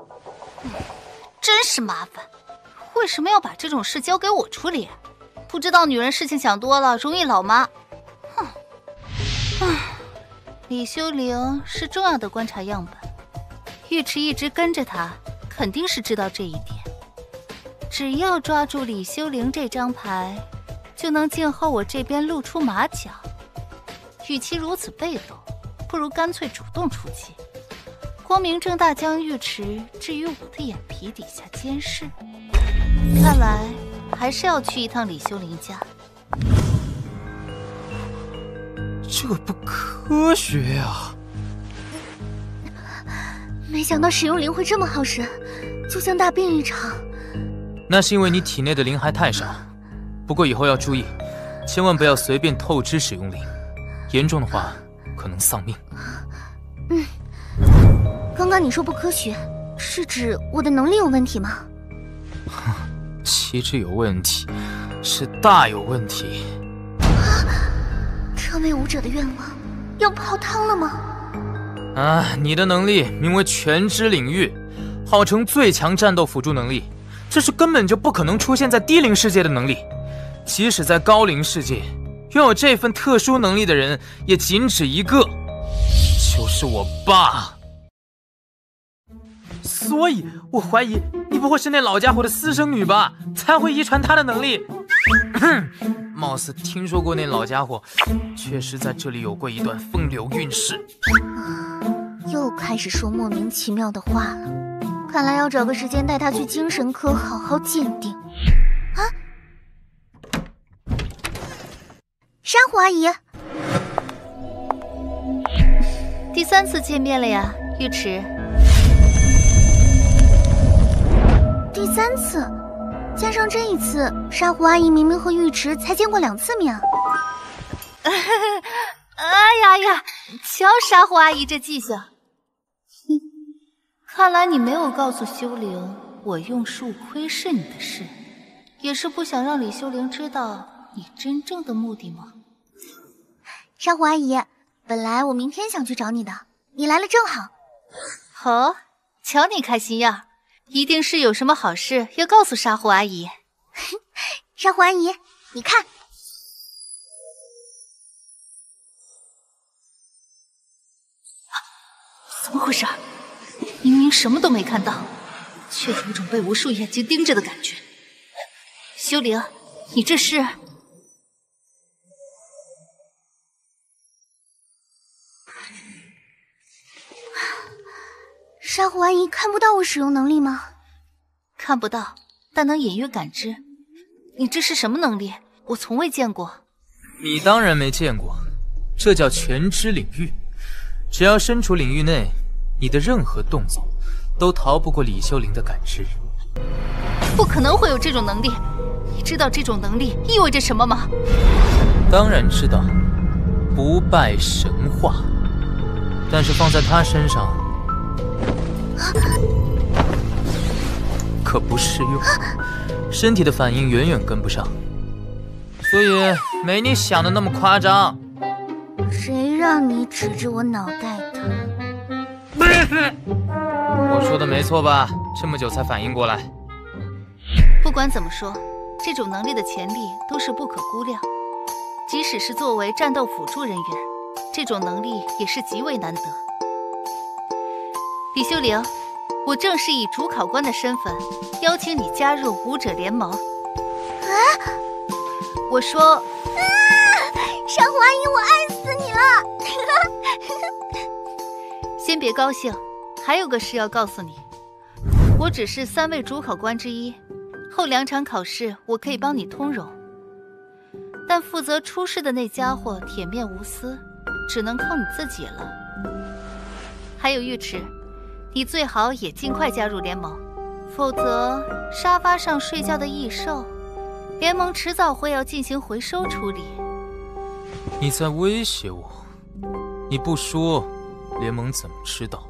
真是麻烦，为什么要把这种事交给我处理？不知道女人事情想多了容易老妈。哼，唉。李修灵是重要的观察样本，尉迟一直跟着他，肯定是知道这一点。只要抓住李修灵这张牌，就能静候我这边露出马脚。与其如此被动，不如干脆主动出击，光明正大将尉迟置于我的眼皮底下监视。看来还是要去一趟李修灵家。 这不科学呀！ 没想到使用灵会这么耗神，就像大病一场。 那是因为你体内的灵还太少，不过以后要注意，千万不要随便透支使用灵，严重的话可能丧命。 嗯，刚刚你说不科学，是指我的能力有问题吗？ 岂止有问题，是大有问题。 成为武者的愿望要泡汤了吗？ 啊，你的能力名为全知领域，号称最强战斗辅助能力，这是根本就不可能出现在低灵世界的能力。即使在高灵世界，拥有这份特殊能力的人也仅止一个，就是我爸。所以我怀疑你不会是那老家伙的私生女吧，才会遗传他的能力。貌似听说过那老家伙确实在这里有过一段风流韵事。 又开始说莫名其妙的话了，看来要找个时间带他去精神科好好鉴定。啊，珊瑚阿姨， 第三次见面了呀，尉迟。 第三次，加上这一次，珊瑚阿姨明明和尉迟才见过两次面。 哎呀呀，瞧珊瑚阿姨这记性。看来你没有告诉修灵我用术窥视你的事，也是不想让李修灵知道你真正的目的吗？ 珊瑚阿姨，本来我明天想去找你的，你来了正好。 好，瞧你开心样，一定是有什么好事要告诉珊瑚阿姨。 珊瑚阿姨，你看。 怎么回事？明明什么都没看到，却有种被无数眼睛盯着的感觉。修灵，你这是…… 珊瑚阿姨看不到我使用能力吗？ 看不到，但能隐约感知。你这是什么能力？我从未见过。 你当然没见过，这叫全知领域。只要身处领域内，你的任何动作都逃不过李修灵的感知。 不可能会有这种能力！你知道这种能力意味着什么吗？ 当然知道，不败神话。 但是放在他身上，可不适用，身体的反应远远跟不上，所以没你想的那么夸张。 谁让你指着我脑袋的？ 我说的没错吧？这么久才反应过来。 不管怎么说，这种能力的潜力都是不可估量。即使是作为战斗辅助人员，这种能力也是极为难得。李修灵，我正式以主考官的身份邀请你加入武者联盟。 啊！ 我说， 啊！珊瑚阿姨，我爱死你了！ 先别高兴，还有个事要告诉你，我只是三位主考官之一，后两场考试我可以帮你通融，但负责出事的那家伙铁面无私，只能靠你自己了。还有尉迟，你最好也尽快加入联盟，否则沙发上睡觉的异兽，联盟迟早会要进行回收处理。 你在威胁我？你不说，联盟怎么知道？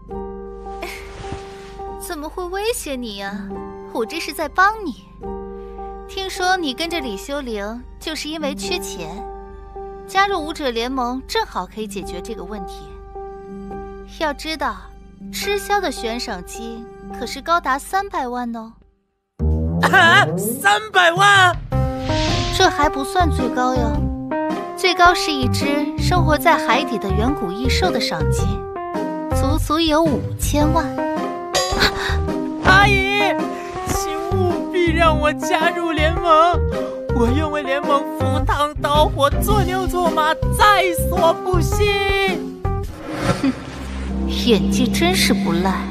怎么会威胁你呀？我这是在帮你。听说你跟着李修灵就是因为缺钱，加入武者联盟正好可以解决这个问题。要知道，吃宵的悬赏金可是高达三百万哦。 啊，三百万！ 这还不算最高哟，最高是一只生活在海底的远古异兽的赏金，足足有五千万。 阿姨，请务必让我加入联盟，我愿为联盟赴汤蹈火，做牛做马，在所不惜。 哼，演技真是不赖。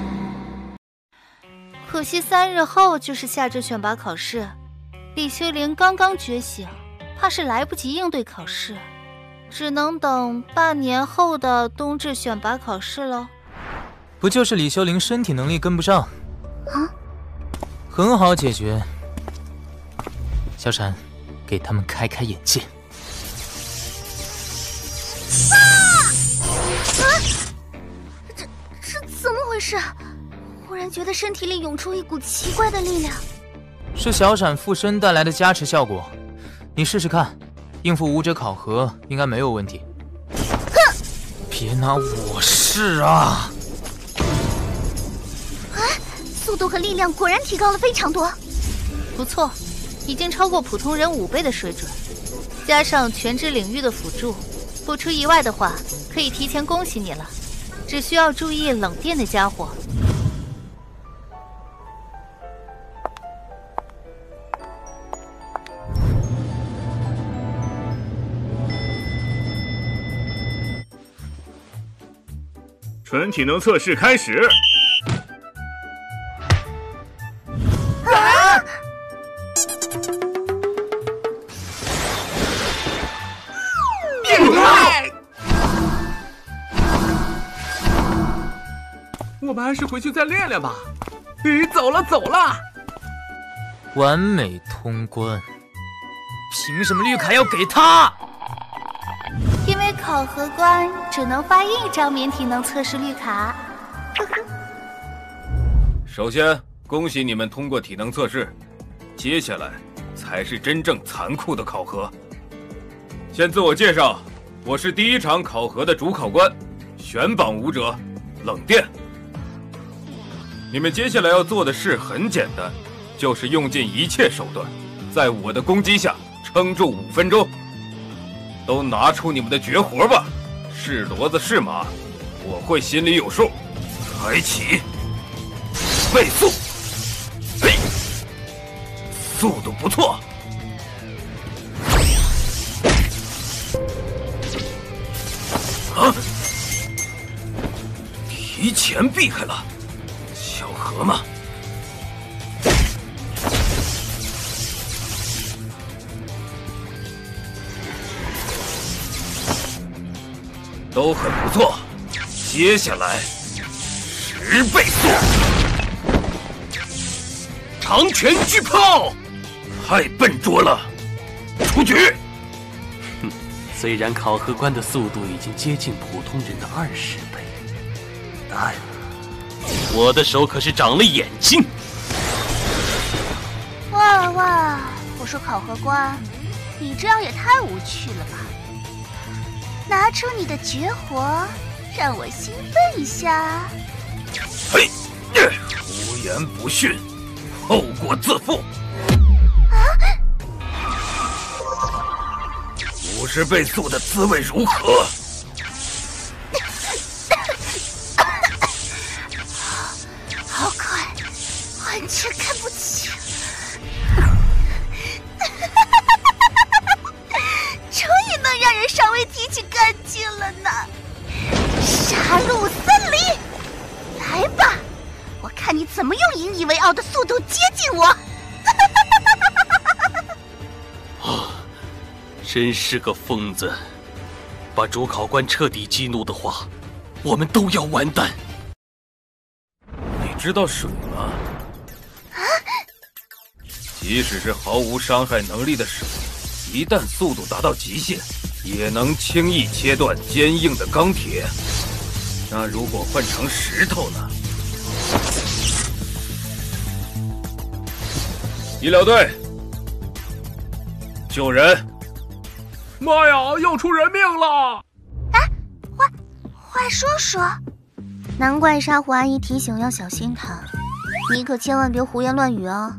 可惜三日后就是夏至选拔考试，李修灵刚刚觉醒，怕是来不及应对考试，只能等半年后的冬至选拔考试了。 不就是李修灵身体能力跟不上？ 啊， 很好解决。小闪，给他们开开眼界。 啊！啊！这这怎么回事？忽然觉得身体里涌出一股奇怪的力量。 是小闪附身带来的加持效果，你试试看，应付武者考核应该没有问题。 哼！ 别拿我试啊！ 速度和力量果然提高了非常多， 不错，已经超过普通人五倍的水准。加上全知领域的辅助，不出意外的话，可以提前恭喜你了。只需要注意冷电那家伙。 纯体能测试开始。 我们还是回去再练练吧。咦，走了走了！ 完美通关，凭什么绿卡要给他？ 因为考核官只能发一张免体能测试绿卡。 首先，恭喜你们通过体能测试，接下来才是真正残酷的考核。先自我介绍，我是第一场考核的主考官，选榜武者冷电。你们接下来要做的事很简单，就是用尽一切手段，在我的攻击下撑住五分钟。都拿出你们的绝活吧，是骡子是马，我会心里有数。开启倍速，哎，速度不错。啊！提前避开了，巧合吗？都很不错，接下来十倍速，长拳巨炮，太笨拙了，出局。 哼，虽然考核官的速度已经接近普通人的二十倍， 蛋！我的手可是长了眼睛。 哇哇！我说考核官，你这样也太无趣了吧！拿出你的绝活，让我兴奋一下。 嘿，出言不逊，后果自负。 啊！ 五十倍速的滋味如何？ 好快，完全看不起。终于能让人稍微提起干劲了呢！杀戮森林，来吧，我看你怎么用引以为傲的速度接近我！ 啊，真是个疯子！把主考官彻底激怒的话，我们都要完蛋。 你知道水吗？ 啊！ 即使是毫无伤害能力的水，一旦速度达到极限，也能轻易切断坚硬的钢铁。那如果换成石头呢？医疗队，救人！ 妈呀，要出人命了！ 哎，话话说说，难怪沙狐阿姨提醒要小心他，你可千万别胡言乱语啊！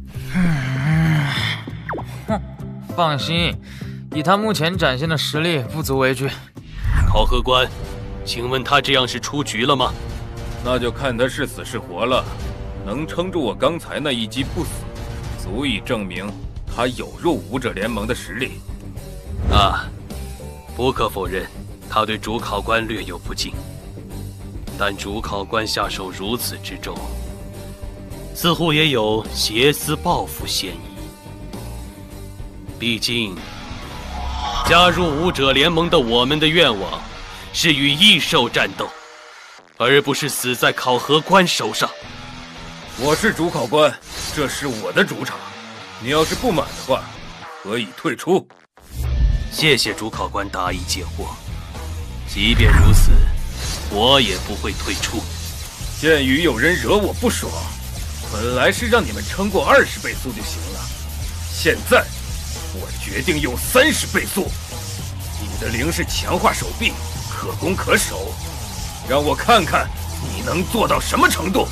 哼，放心，以他目前展现的实力，不足为惧。 考核官，请问他这样是出局了吗？ 那就看他是死是活了。能撑住我刚才那一击不死，足以证明他有入武者联盟的实力。 啊，不可否认，他对主考官略有不敬，但主考官下手如此之重，似乎也有挟私报复嫌疑。毕竟，加入武者联盟的我们的愿望是与异兽战斗，而不是死在考核官手上。 我是主考官，这是我的主场，你要是不满的话，可以退出。 谢谢主考官答疑解惑，即便如此，我也不会退出。 鉴于有人惹我不爽，本来是让你们撑过二十倍速就行了，现在我决定用三十倍速。你的灵是强化手臂，可攻可守，让我看看你能做到什么程度。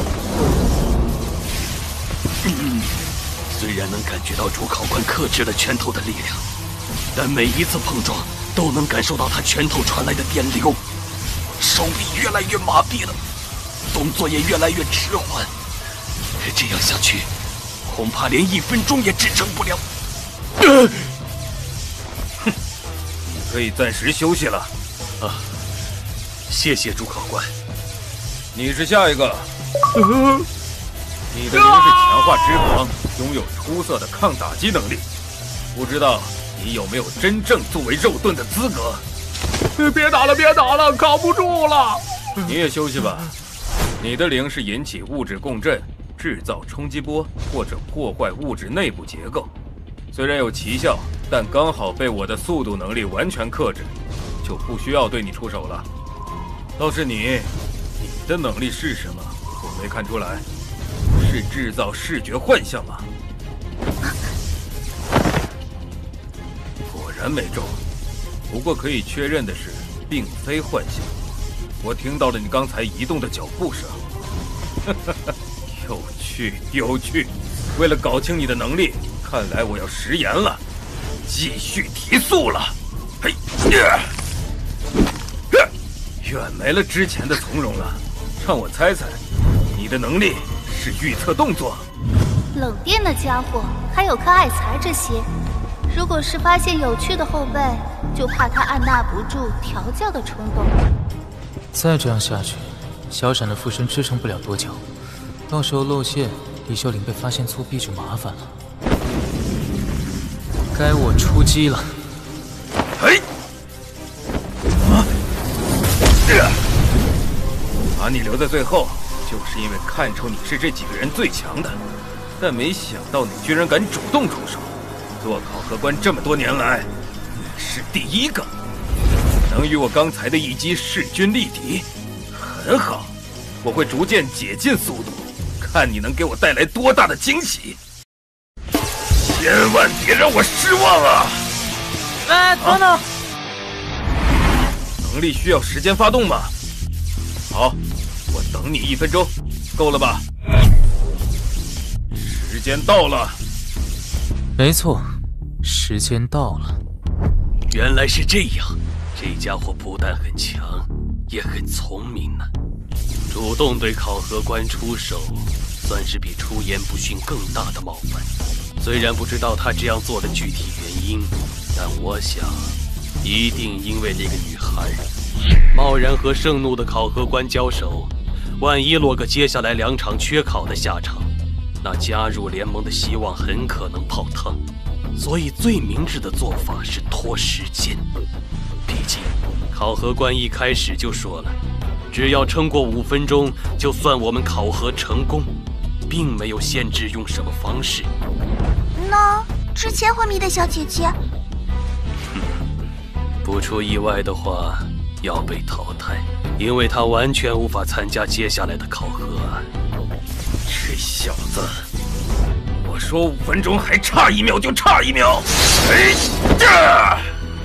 嗯，虽然能感觉到主考官克制了拳头的力量，但每一次碰撞都能感受到他拳头传来的电流，手臂越来越麻痹了，动作也越来越迟缓。这样下去，恐怕连一分钟也支撑不了。呃、 哼，你可以暂时休息了。 啊，谢谢主考官。 你是下一个。呃你的灵是强化脂肪，拥有出色的抗打击能力，不知道你有没有真正作为肉盾的资格？ 别打了，别打了，扛不住了！ 你也休息吧。你的灵是引起物质共振，制造冲击波或者破坏物质内部结构，虽然有奇效，但刚好被我的速度能力完全克制，就不需要对你出手了。倒是你，你的能力是什么？我没看出来。是制造视觉幻象吗？果然没中。不过可以确认的是，并非幻象。我听到了你刚才移动的脚步声。有趣，有趣。为了搞清你的能力，看来我要食言了，继续提速了。嘿，远没了之前的从容了。让我猜猜，你的能力是预测动作？ 冷电的家伙还有颗爱才这些，如果是发现有趣的后辈，就怕他按捺不住调教的冲动。 再这样下去，小闪的附身支撑不了多久，到时候露馅，李秀玲被发现作弊就麻烦了。该我出击了。 嘿，啊，把你留在最后，就是因为看出你是这几个人最强的，但没想到你居然敢主动出手。做考核官这么多年来，你是第一个能与我刚才的一击势均力敌，很很好，我会逐渐解禁速度，看你能给我带来多大的惊喜。千万别让我失望啊！ 哎，等等。 能力需要时间发动吗？好，我等你一分钟，够了吧？时间到了。 没错，时间到了。 原来是这样，这家伙不但很强，也很聪明呢。主动对考核官出手，算是比出言不逊更大的冒犯。虽然不知道他这样做的具体原因，但我想，一定因为那个女孩。贸然和盛怒的考核官交手，万一落个接下来两场缺考的下场，那加入联盟的希望很可能泡汤。所以最明智的做法是拖时间。毕竟，考核官一开始就说了，只要撑过五分钟，就算我们考核成功，并没有限制用什么方式。 那之前昏迷的小姐姐， 不出意外的话，要被淘汰，因为她完全无法参加接下来的考核。 这小子，我说五分钟还差一秒就差一秒。哎呀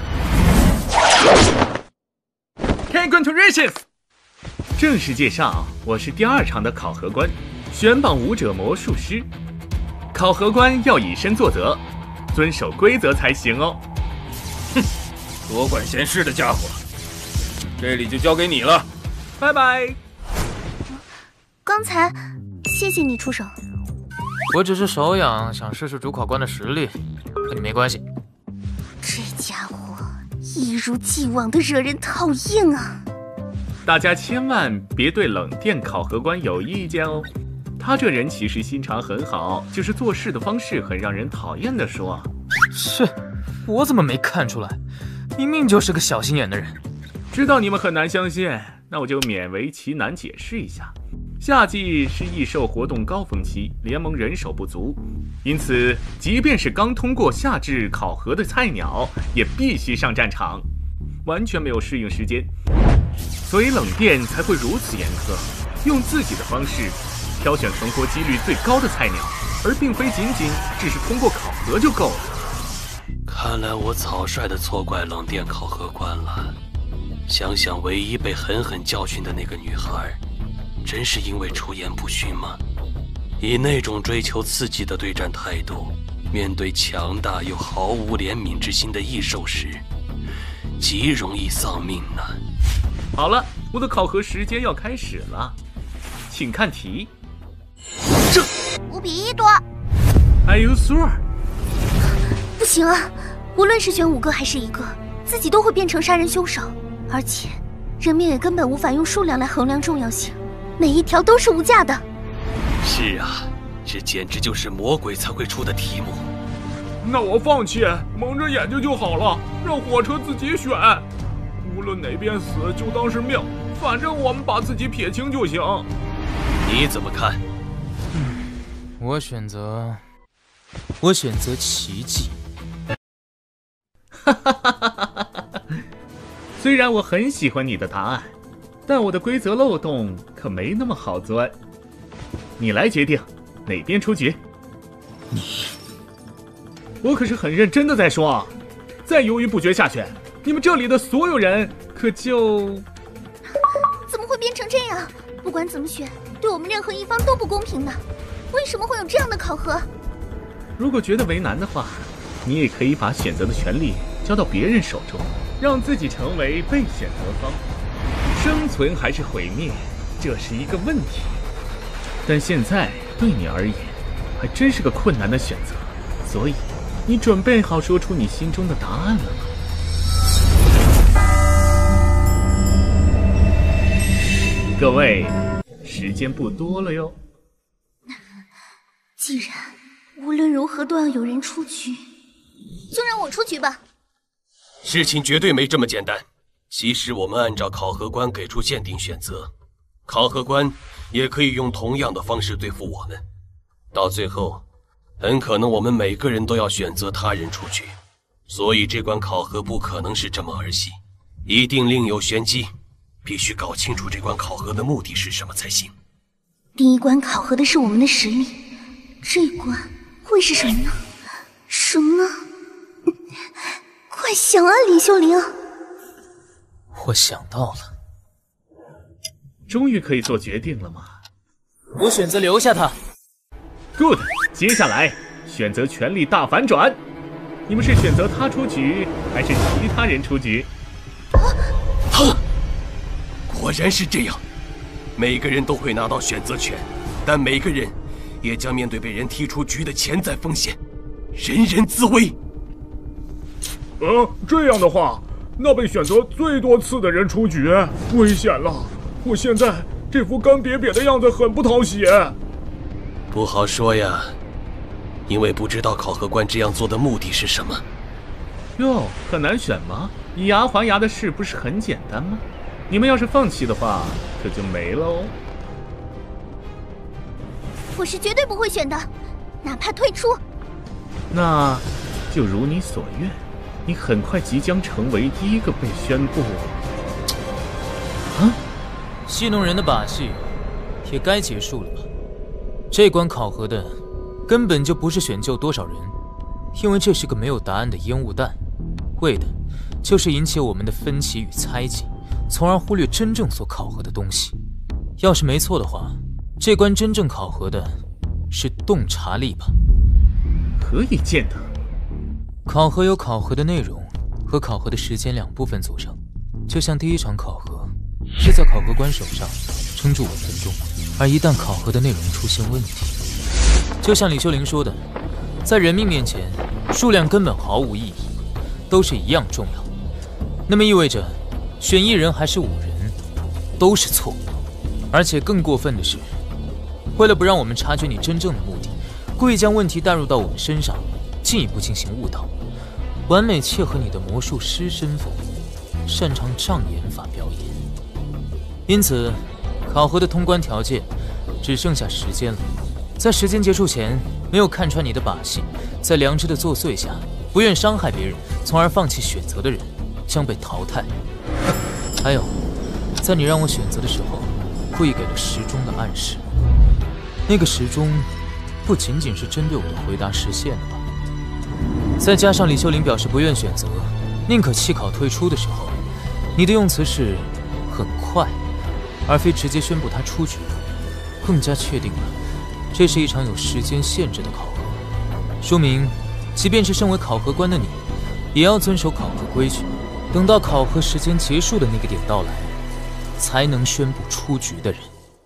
！Congratulations！ 正式介绍，我是第二场的考核官，选榜武者魔术师。考核官要以身作则，遵守规则才行哦。 哼，多管闲事的家伙，这里就交给你了， 拜拜。 刚才谢谢你出手。 我只是手痒，想试试主考官的实力，和你没关系。 这家伙一如既往的惹人讨厌啊！ 大家千万别对冷殿考核官有意见哦。他这人其实心肠很好，就是做事的方式很让人讨厌的说。 是，我怎么没看出来？明明就是个小心眼的人。 知道你们很难相信，那我就勉为其难解释一下。夏季是异兽活动高峰期，联盟人手不足，因此即便是刚通过夏至考核的菜鸟，也必须上战场，完全没有适应时间，所以冷殿才会如此严苛，用自己的方式挑选存活几率最高的菜鸟，而并非仅仅只是通过考核就够了。 看来我草率地错怪冷殿考核官了。想想唯一被狠狠教训的那个女孩，真是因为出言不逊吗？以那种追求刺激的对战态度，面对强大又毫无怜悯之心的异兽时，极容易丧命呢。 好了，我的考核时间要开始了，请看题。 这五比一多。 Are you sure？ 不行啊，无论是选五个还是一个，自己都会变成杀人凶手，而且人命也根本无法用数量来衡量重要性，每一条都是无价的。 是啊，这简直就是魔鬼才会出的题目。 那我放弃，蒙着眼睛就好了，让火车自己选，无论哪边死就当是命，反正我们把自己撇清就行。 你怎么看？ 嗯，我选择，我选择奇迹。 哈哈哈哈哈哈！虽然我很喜欢你的答案，但我的规则漏洞可没那么好钻。你来决定哪边出局。 你， 我可是很认真的在说啊！再犹豫不决下去，你们这里的所有人可就…… 怎么会变成这样？不管怎么选，对我们任何一方都不公平的。为什么会有这样的考核？ 如果觉得为难的话，你也可以把选择的权利交到别人手中，让自己成为被选择方。生存还是毁灭，这是一个问题。但现在对你而言，还真是个困难的选择。所以，你准备好说出你心中的答案了吗？各位，时间不多了哟。 既然无论如何都要有人出局，就让我出局吧。 事情绝对没这么简单。即使我们按照考核官给出限定选择，考核官也可以用同样的方式对付我们。到最后，很可能我们每个人都要选择他人出局。所以这关考核不可能是这么儿戏，一定另有玄机。 必须搞清楚这关考核的目的是什么才行。 第一关考核的是我们的实力，这关会是什么呢？什么呢？快想啊，李秀玲！ 我想到了， 终于可以做决定了吗？ 我选择留下他。 Good， 接下来选择权力大反转。你们是选择他出局，还是其他人出局？ 啊！果然是这样，每个人都会拿到选择权，但每个人也将面对被人踢出局的潜在风险，人人自危。 呃，这样的话，那被选择最多次的人出局，危险了。我现在这副干瘪瘪的样子很不讨喜。 不好说呀，因为不知道考核官这样做的目的是什么。 哟，很难选吗？以牙还牙的事不是很简单吗？你们要是放弃的话，可就没了哦。 我是绝对不会选的，哪怕退出。 那就如你所愿，你很快即将成为第一个被宣布。 啊，戏弄人的把戏也该结束了吧？这关考核的根本就不是选救多少人，因为这是个没有答案的烟雾弹，为的就是引起我们的分歧与猜忌，从而忽略真正所考核的东西。要是没错的话，这关真正考核的是洞察力吧？ 何以见得？ 考核有考核的内容和考核的时间两部分组成，就像第一场考核是在考核官手上撑住五分钟，而一旦考核的内容出现问题，就像李秀玲说的，在人命面前，数量根本毫无意义，都是一样重要。那么意味着，选一人还是五人，都是错。而且更过分的是，为了不让我们察觉你真正的目的，故意将问题带入到我们身上，进一步进行误导，完美切合你的魔术师身份，擅长障眼法表演。因此，考核的通关条件只剩下时间了。在时间结束前，没有看穿你的把戏，在良知的作祟下，不愿伤害别人，从而放弃选择的人，将被淘汰。还有，在你让我选择的时候，故意给了时钟的暗示。那个时钟，不仅仅是针对我的回答实现的吧？再加上李秀玲表示不愿选择，宁可弃考退出的时候，你的用词是很快，而非直接宣布他出局，更加确定了这是一场有时间限制的考核，说明即便是身为考核官的你，也要遵守考核规矩，等到考核时间结束的那个点到来，才能宣布出局的人。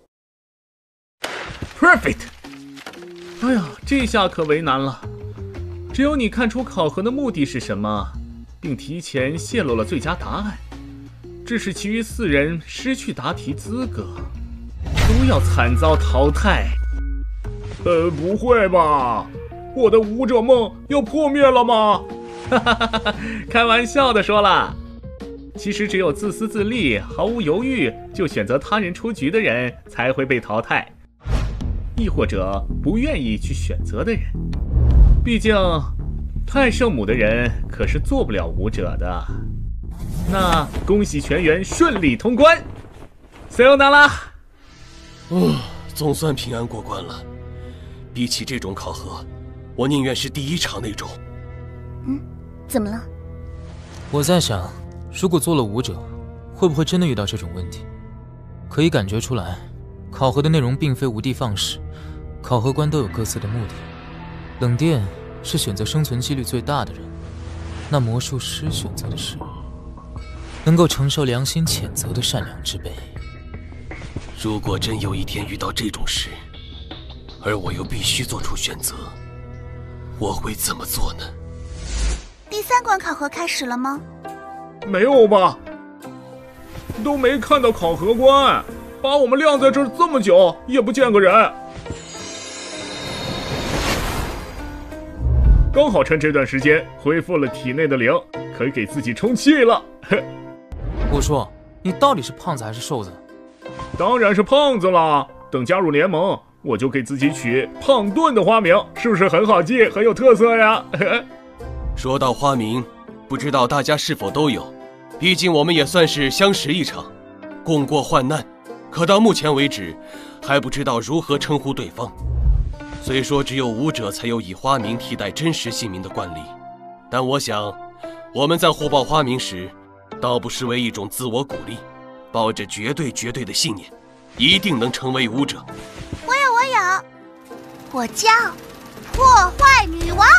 Perfect。哎呀，这下可为难了。只有你看出考核的目的是什么，并提前泄露了最佳答案，致使其余四人失去答题资格，都要惨遭淘汰。呃，不会吧？我的舞者梦要破灭了吗？哈哈哈哈，开玩笑的说了。其实只有自私自利、毫无犹豫就选择他人出局的人才会被淘汰。 亦或者不愿意去选择的人，毕竟太圣母的人可是做不了舞者的。那恭喜全员顺利通关，塞欧娜拉。 嗯，总算平安过关了。比起这种考核，我宁愿是第一场那种。 嗯，怎么了？ 我在想，如果做了舞者，会不会真的遇到这种问题？可以感觉出来，考核的内容并非无的放矢。 考核官都有各自的目的，冷殿是选择生存几率最大的人，那魔术师选择的是能够承受良心谴责的善良之辈。 如果真有一天遇到这种事，而我又必须做出选择，我会怎么做呢？ 第三关考核开始了吗？ 没有吧？都没看到考核官，把我们晾在这儿这么久，也不见个人。 刚好趁这段时间恢复了体内的灵，可以给自己充气了。 我说，你到底是胖子还是瘦子？ 当然是胖子啦！等加入联盟，我就给自己取胖盾的花名，是不是很好记，很有特色呀？ 说到花名，不知道大家是否都有？毕竟我们也算是相识一场。 共过患难，可到目前为止，还不知道如何称呼对方。虽说只有武者才有以花名替代真实姓名的惯例，但我想，我们在互报花名时，倒不失为一种自我鼓励，抱着绝对绝对的信念，一定能成为武者。 我有，我有，我叫破坏女王。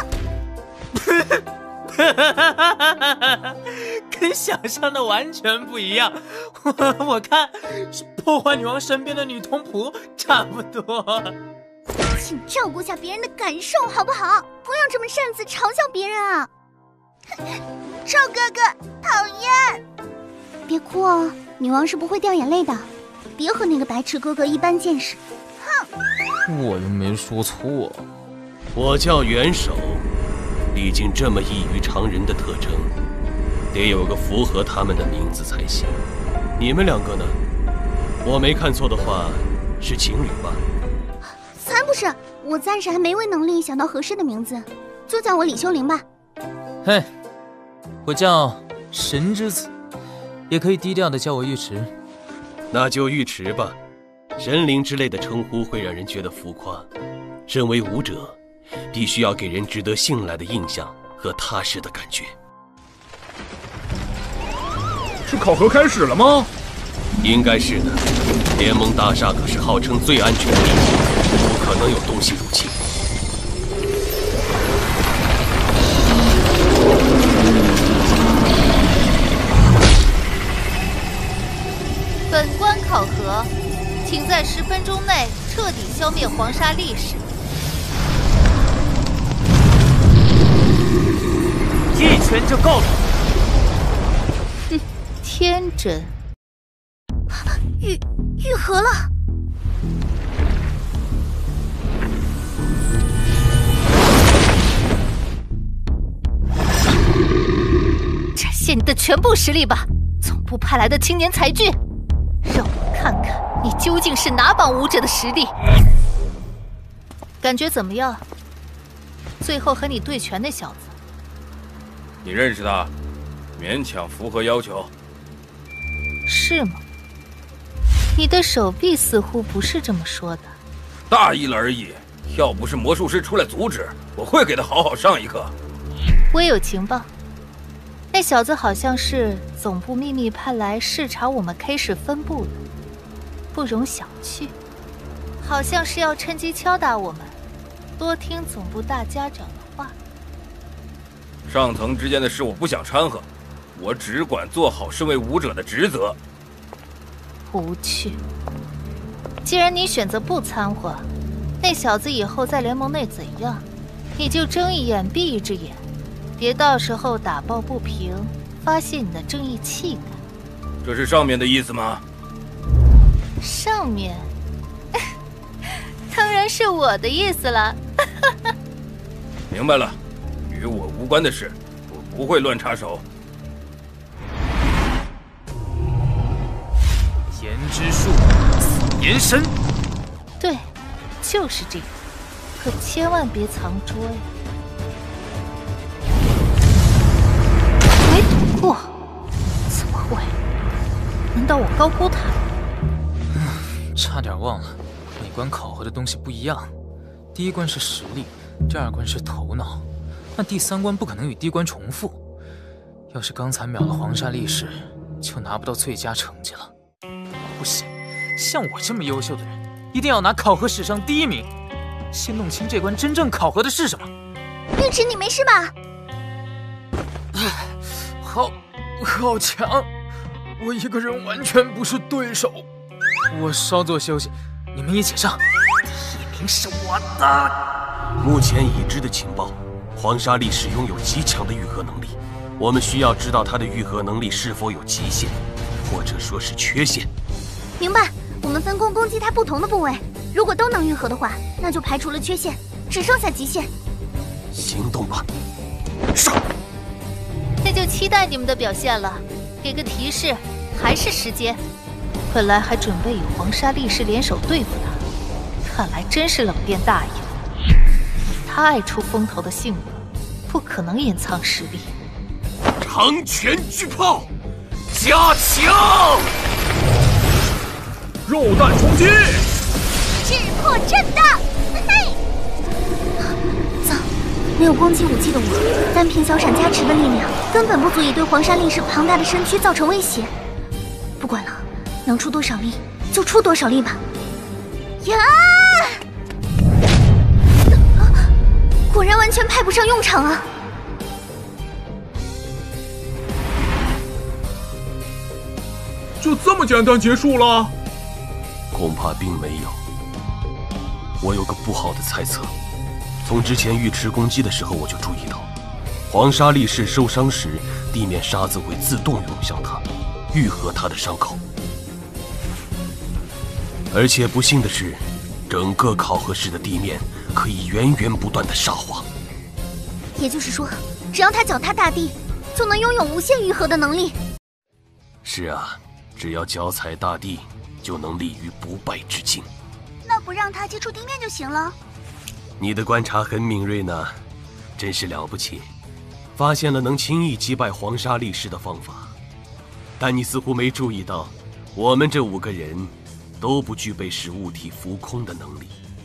跟想象的完全不一样。我我看是破坏女王身边的女童仆差不多。 请照顾下别人的感受好不好？不要这么擅自嘲笑别人啊！臭哥哥，讨厌！别哭哦，女王是不会掉眼泪的。别和那个白痴哥哥一般见识。 哼！我又没说错。 我叫元首，历经这么异于常人的特征，得有个符合他们的名字才行。你们两个呢？我没看错的话，是情侣吧？ 才不是！我暂时还没为能力想到合适的名字，就叫我李修灵吧。 嘿，我叫神之子，也可以低调的叫我尉迟。 那就尉迟吧，神灵之类的称呼会让人觉得浮夸。身为武者，必须要给人值得信赖的印象和踏实的感觉。 是考核开始了吗？ 应该是的。联盟大厦可是号称最安全的地方，不可能有东西入侵。 本关考核，请在十分钟内彻底消灭黄沙力士。 一拳就够了。 哼，天真。 愈愈合了。 展现你的全部实力吧，总部派来的青年才俊，让我看看你究竟是哪帮武者的实力。感觉怎么样？最后和你对拳那小子， 你认识他？勉强符合要求。 是吗？你的手臂似乎不是这么说的。 大意了而已，要不是魔术师出来阻止，我会给他好好上一课。 我有情报，那小子好像是总部秘密派来视察我们 K 市分部的，不容小觑。好像是要趁机敲打我们，多听总部大家长的话。 上层之间的事我不想掺和，我只管做好身为武者的职责。 无趣。既然你选择不掺和，那小子以后在联盟内怎样，你就睁一眼闭一只眼，别到时候打抱不平，发泄你的正义气概。 这是上面的意思吗？ 上面，当然是我的意思了。 明白了，与我无关的事，我不会乱插手。 言之术，死言神。 对，就是这个，可千万别藏拙呀。没躲过？怎么会？难道我高估他？ 差点忘了，每关考核的东西不一样。第一关是实力，第二关是头脑，那第三关不可能与第一关重复。要是刚才秒了黄沙力士，就拿不到最佳成绩了。不行，像我这么优秀的人，一定要拿考核史上第一名。先弄清这关真正考核的是什么。 尉迟，你没事吧？ 好，好强！我一个人完全不是对手。我稍作休息，你们一起上。第一名是我的。 目前已知的情报，黄沙力士拥有极强的愈合能力。我们需要知道他的愈合能力是否有极限，或者说是缺陷。 明白，我们分工攻击他不同的部位，如果都能愈合的话，那就排除了缺陷，只剩下极限。 行动吧，上！ 那就期待你们的表现了。给个提示，还是时间。本来还准备与黄沙力士联手对付他，看来真是冷殿大爷。他爱出风头的性格，不可能隐藏实力。 长拳巨炮，加强！ 肉弹冲击！ 质破阵的，嘿嘿！糟，没有攻击武器的我，单凭小闪加持的力量，根本不足以对黄沙力士庞大的身躯造成威胁。不管了，能出多少力就出多少力吧。呀！果然完全派不上用场啊！ 就这么简单结束了？ 恐怕并没有。我有个不好的猜测，从之前尉迟攻击的时候我就注意到，黄沙力士受伤时，地面沙子会自动涌向他，愈合他的伤口。而且不幸的是，整个考核室的地面可以源源不断的沙化。 也就是说，只要他脚踏大地，就能拥有无限愈合的能力。 是啊，只要脚踩大地，就能立于不败之境。 那不让他接触地面就行了？ 你的观察很敏锐呢，真是了不起，发现了能轻易击败黄沙力士的方法。但你似乎没注意到，我们这五个人都不具备使物体浮空的能力。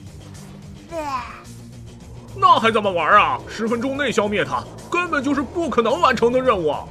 那还怎么玩啊？十分钟内消灭他，根本就是不可能完成的任务啊！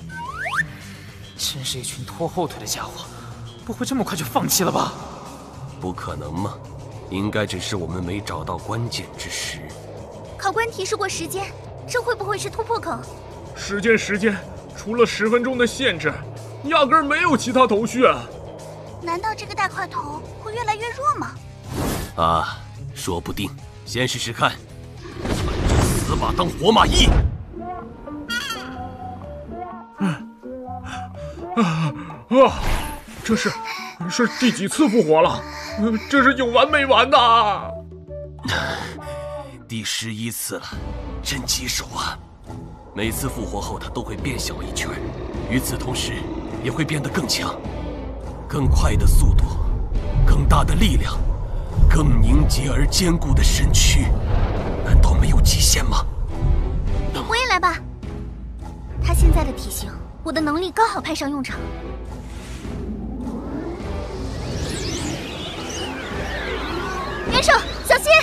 真是一群拖后腿的家伙，不会这么快就放弃了吧？ 不可能嘛，应该只是我们没找到关键之时。 考官提示过时间，这会不会是突破口？ 时间时间，除了十分钟的限制，压根儿没有其他头绪啊！ 难道这个大块头会越来越弱吗？ 啊，说不定。先试试看。死马当活马医。 啊啊！这是是第几次复活了？这是有完没完呐？ 第十一次了，真棘手啊！每次复活后，它都会变小一圈，与此同时，也会变得更强，更快的速度，更大的力量，更凝结而坚固的身躯，难道没有极限吗？ 我也来吧。他现在的体型，我的能力刚好派上用场。元首，小心！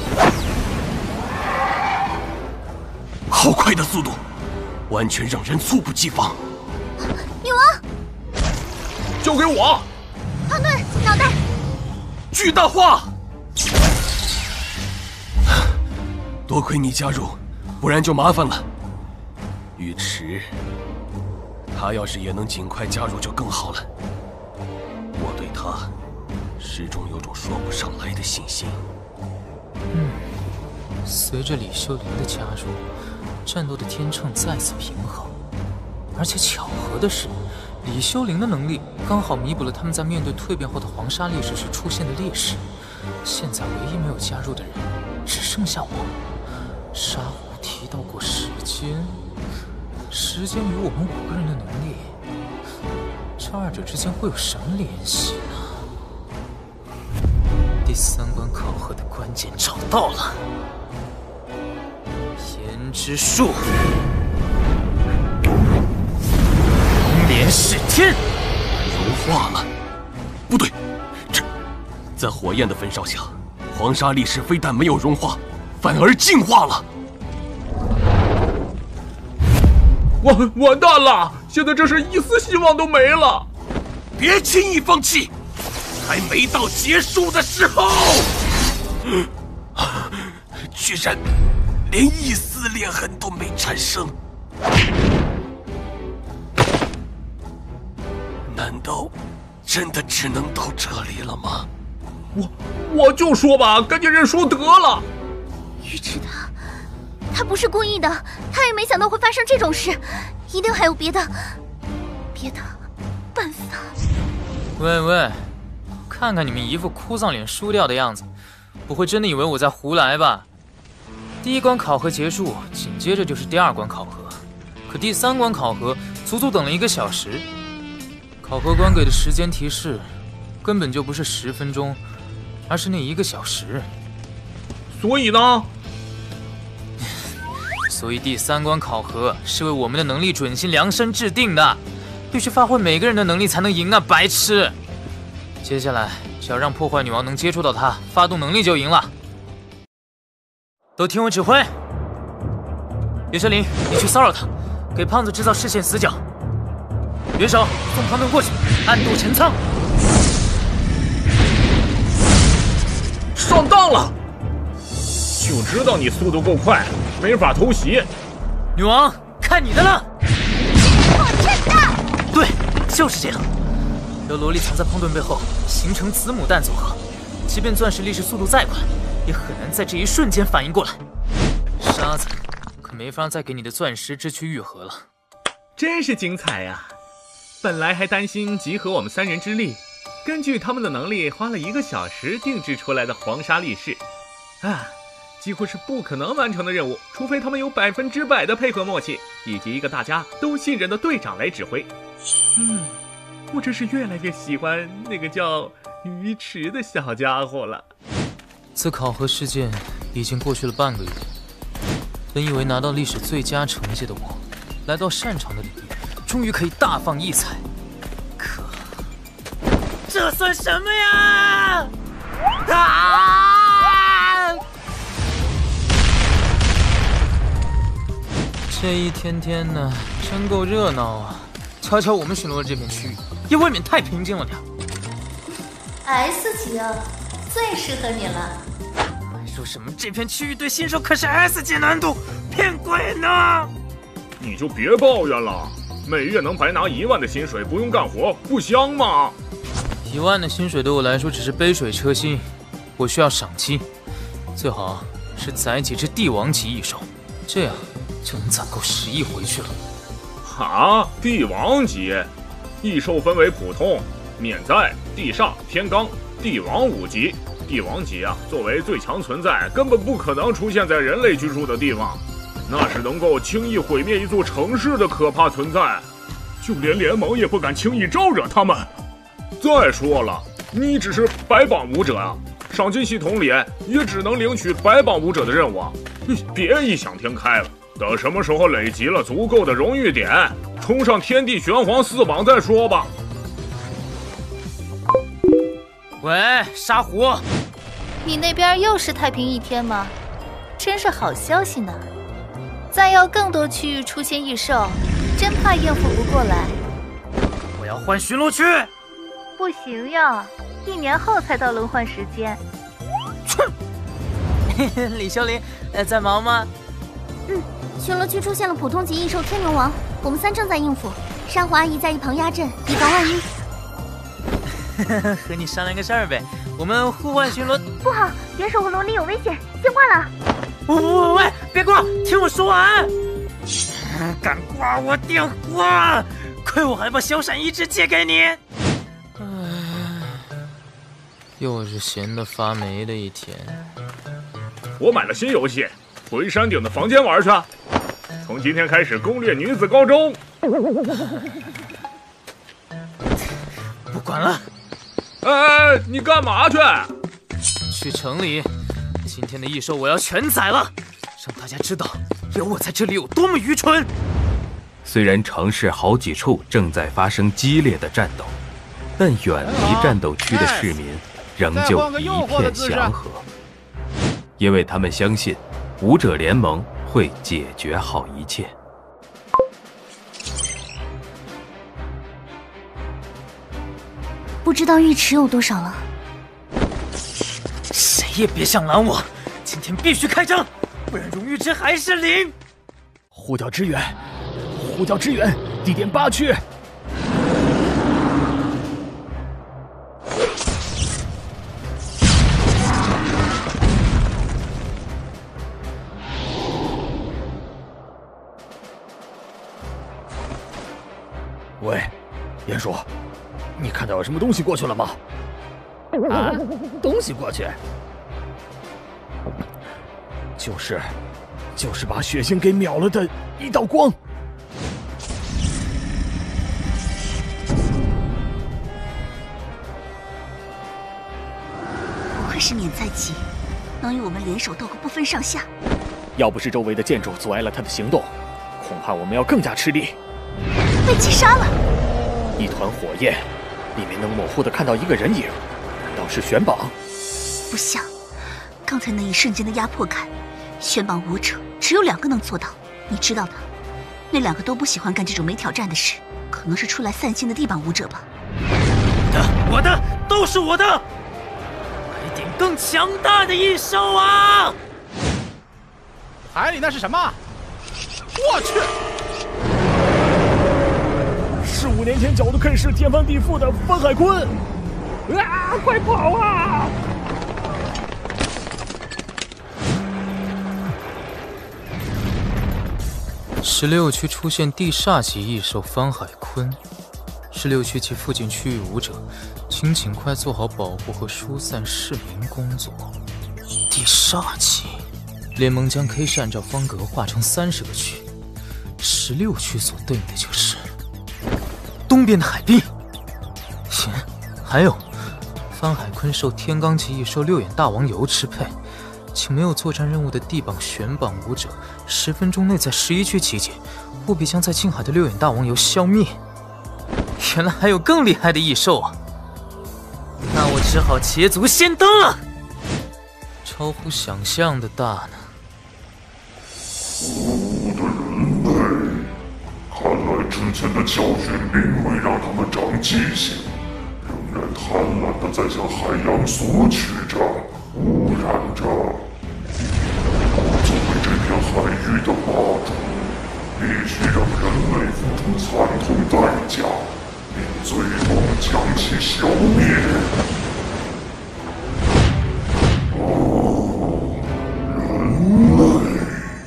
好快的速度，完全让人猝不及防。 女王， 交给我。 胖盾，脑袋， 巨大化。多亏你加入，不然就麻烦了。尉迟，他要是也能尽快加入就更好了。我对他始终有种说不上来的信心。 嗯，随着李修林的加入，战斗的天秤再次平衡。而且巧合的是，李修林的能力刚好弥补了他们在面对蜕变后的黄沙力士时出现的劣势。现在唯一没有加入的人，只剩下我。沙狐提到过时间，时间与我们五个人的能力，这二者之间会有什么联系呢？第三关考核的关键找到了，炎之术，龙莲噬天， 融化了。不对，这在火焰的焚烧下，黄沙力士非但没有融化，反而进化了。 完完蛋了！现在真是一丝希望都没了。 别轻易放弃，还没到结束的时候。居然连一丝裂痕都没产生，难道真的只能到这里了吗？ 我我就说吧，赶紧认输得了。 尉迟他，他不是故意的，他也没想到会发生这种事，一定还有别的别的办法。 喂喂，看看你们一副哭丧脸输掉的样子，不会真的以为我在胡来吧？第一关考核结束，紧接着就是第二关考核，可第三关考核足足等了一个小时。考核官给的时间提示根本就不是十分钟，而是那一个小时。 所以呢？ 所以第三关考核是为我们的能力准心量身制定的，必须发挥每个人的能力才能赢啊，白痴！ 接下来只要让破坏女王能接触到她，发动能力就赢了。都听我指挥。袁神灵，你去骚扰他，给胖子制造视线死角。元首，送庞顿过去，暗度陈仓。 上当了！就知道你速度够快，没法偷袭。 女王，看你的了！ 我真的。 对，就是这样。有萝莉藏在胖顿背后，形成子母弹组合，即便钻石力士速度再快，也很难在这一瞬间反应过来。沙子，可没法再给你的钻石之躯愈合了。 真是精彩呀！本来还担心集合我们三人之力，根据他们的能力，花了一个小时定制出来的黄沙力士，啊，几乎是不可能完成的任务，除非他们有百分之百的配合默契，以及一个大家都信任的队长来指挥。嗯，我真是越来越喜欢那个叫鱼池的小家伙了。 自考核事件已经过去了半个月，本以为拿到历史最佳成绩的我，来到擅长的领域，终于可以大放异彩。可这算什么呀？啊！ 这一天天的真够热闹啊！瞧瞧我们巡逻的这片区域，也未免太平静了点。 S 级啊，最适合你了。 说什么这片区域对新手可是 S 级难度，骗鬼呢！ 你就别抱怨了，每月能白拿一万的薪水，不用干活，不香吗？ 一万的薪水对我来说只是杯水车薪，我需要赏金，最好是宰几只帝王级异兽，这样就能攒够十亿回去了。 啊，帝王级，异兽分为普通、免灾、地煞、天罡、帝王五级。帝王级啊，作为最强存在，根本不可能出现在人类居住的地方，那是能够轻易毁灭一座城市的可怕存在，就连联盟也不敢轻易招惹他们。再说了，你只是白榜武者啊，赏金系统里也只能领取白榜武者的任务啊，别异想天开了。等什么时候累积了足够的荣誉点，冲上天地玄黄四榜再说吧。 喂，沙狐， 你那边又是太平一天吗？真是好消息呢。再要更多区域出现异兽，真怕应付不过来。 我要换巡逻区。 不行呀，一年后才到轮换时间。 哼！李修林，呃，在忙吗？ 嗯，巡逻区出现了普通级异兽天牛王，我们三正在应付。珊瑚阿姨在一旁压阵，以防万一。 和你商量个事儿呗，我们互换巡逻。 不好，元首和萝莉有危险，先挂了。 喂喂喂，别挂，听我说完。敢挂我电话，亏我还把小闪一直借给你。唉，又是闲得发霉的一天。 我买了新游戏，回山顶的房间玩去。从今天开始攻略女子高中。 不管了。 哎，你干嘛去？ 去城里，今天的异兽我要全宰了，让大家知道有我在这里有多么愚蠢。 虽然城市好几处正在发生激烈的战斗，但远离战斗区的市民仍旧一片祥和，因为他们相信武者联盟会解决好一切。 不知道浴池有多少了。 谁也别想拦我，今天必须开张，不然荣誉值还是零。 呼叫支援，呼叫支援，地点八区。喂，鼹鼠。你看到有什么东西过去了吗？啊，东西过去，就是，就是把血腥给秒了的一道光。 不愧是免灾级，能与我们联手斗个不分上下。 要不是周围的建筑阻碍了他的行动，恐怕我们要更加吃力。 被击杀了。 一团火焰。 里面能模糊的看到一个人影，难道是玄榜？ 不像，刚才那一瞬间的压迫感，玄榜武者只有两个能做到，你知道的。那两个都不喜欢干这种没挑战的事，可能是出来散心的地榜武者吧。 我的，我的，都是我的，来点更强大的异兽啊！ 海里那是什么？我去！ 是五年前角度 K 是天翻地覆的翻海鲲！啊，快跑啊！ 十六区出现地煞级异兽翻海鲲，十六区及附近区域武者，请尽快做好保护和疏散市民工作。地煞级，联盟将 K 市按照方格划成三十个区，十六区所对应的就是东边的海滨。行，还有，翻海鲲受天罡级异兽六眼大王油支配。请没有作战任务的地榜、玄榜武者，十分钟内在十一区集结，务必将在近海的六眼大王油消灭。原来还有更厉害的异兽啊！那我只好捷足先登了。超乎想象的大呢。 可恶的人类！看来之前的教训并未让他们长记性，仍然贪婪地在向海洋索取着、污染着。作为这片海域的霸主，必须让人类付出惨痛代价，并最终将其消灭。哦，人类！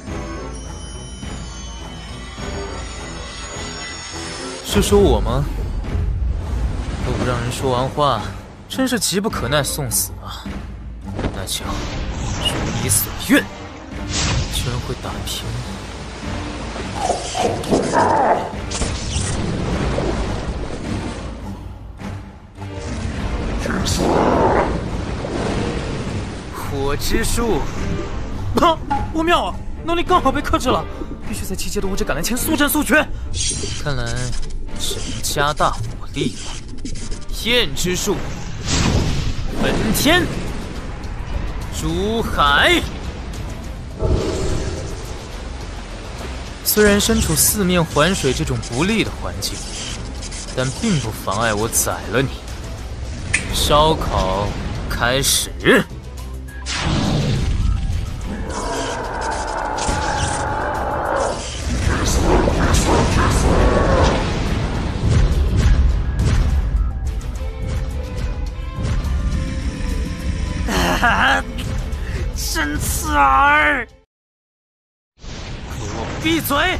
是说我吗？都不让人说完话，真是急不可耐送死啊！那就如你所愿，居然会打平火之术！ 啊，不妙啊！能力刚好被克制了，必须在集结的武者赶来前速战速决。 看来只能加大火力了。焰之术，焚天。珠海，虽然身处四面环水这种不利的环境，但并不妨碍我宰了你。烧烤开始。 啊！真刺耳！给我闭嘴！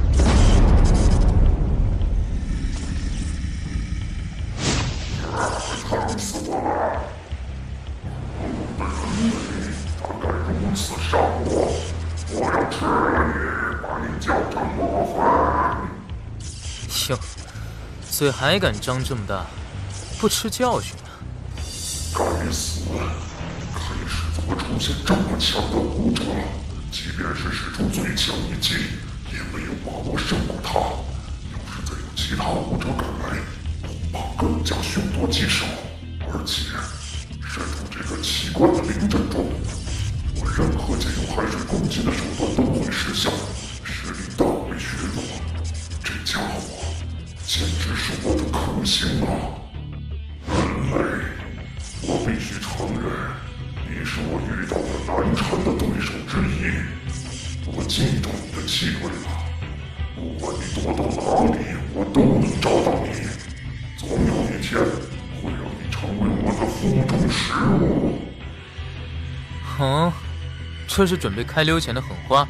疼死我了！可恶的人类，他敢如此伤我！我要吃了你，把你搅成磨粉！ 哟，嘴还敢张这么大，不吃教训啊？ 该死！K市怎么出现这么强的武者？即便是使出最强一击，也没有把握胜过他。要是再有其他武者赶来，恐怕更加凶多吉少。而且，身处这个奇怪的灵阵中，我任何借用海水攻击的手段都会失效，实力大为削弱。这家伙简直是我的克星啊！人类，我必须承认，你是我遇到的难缠的对手之一。我记住你的气味了，不管你躲到哪里，我都能找到你。总有一天会让你成为我的腹中食物。 哦，这是准备开溜前的狠话？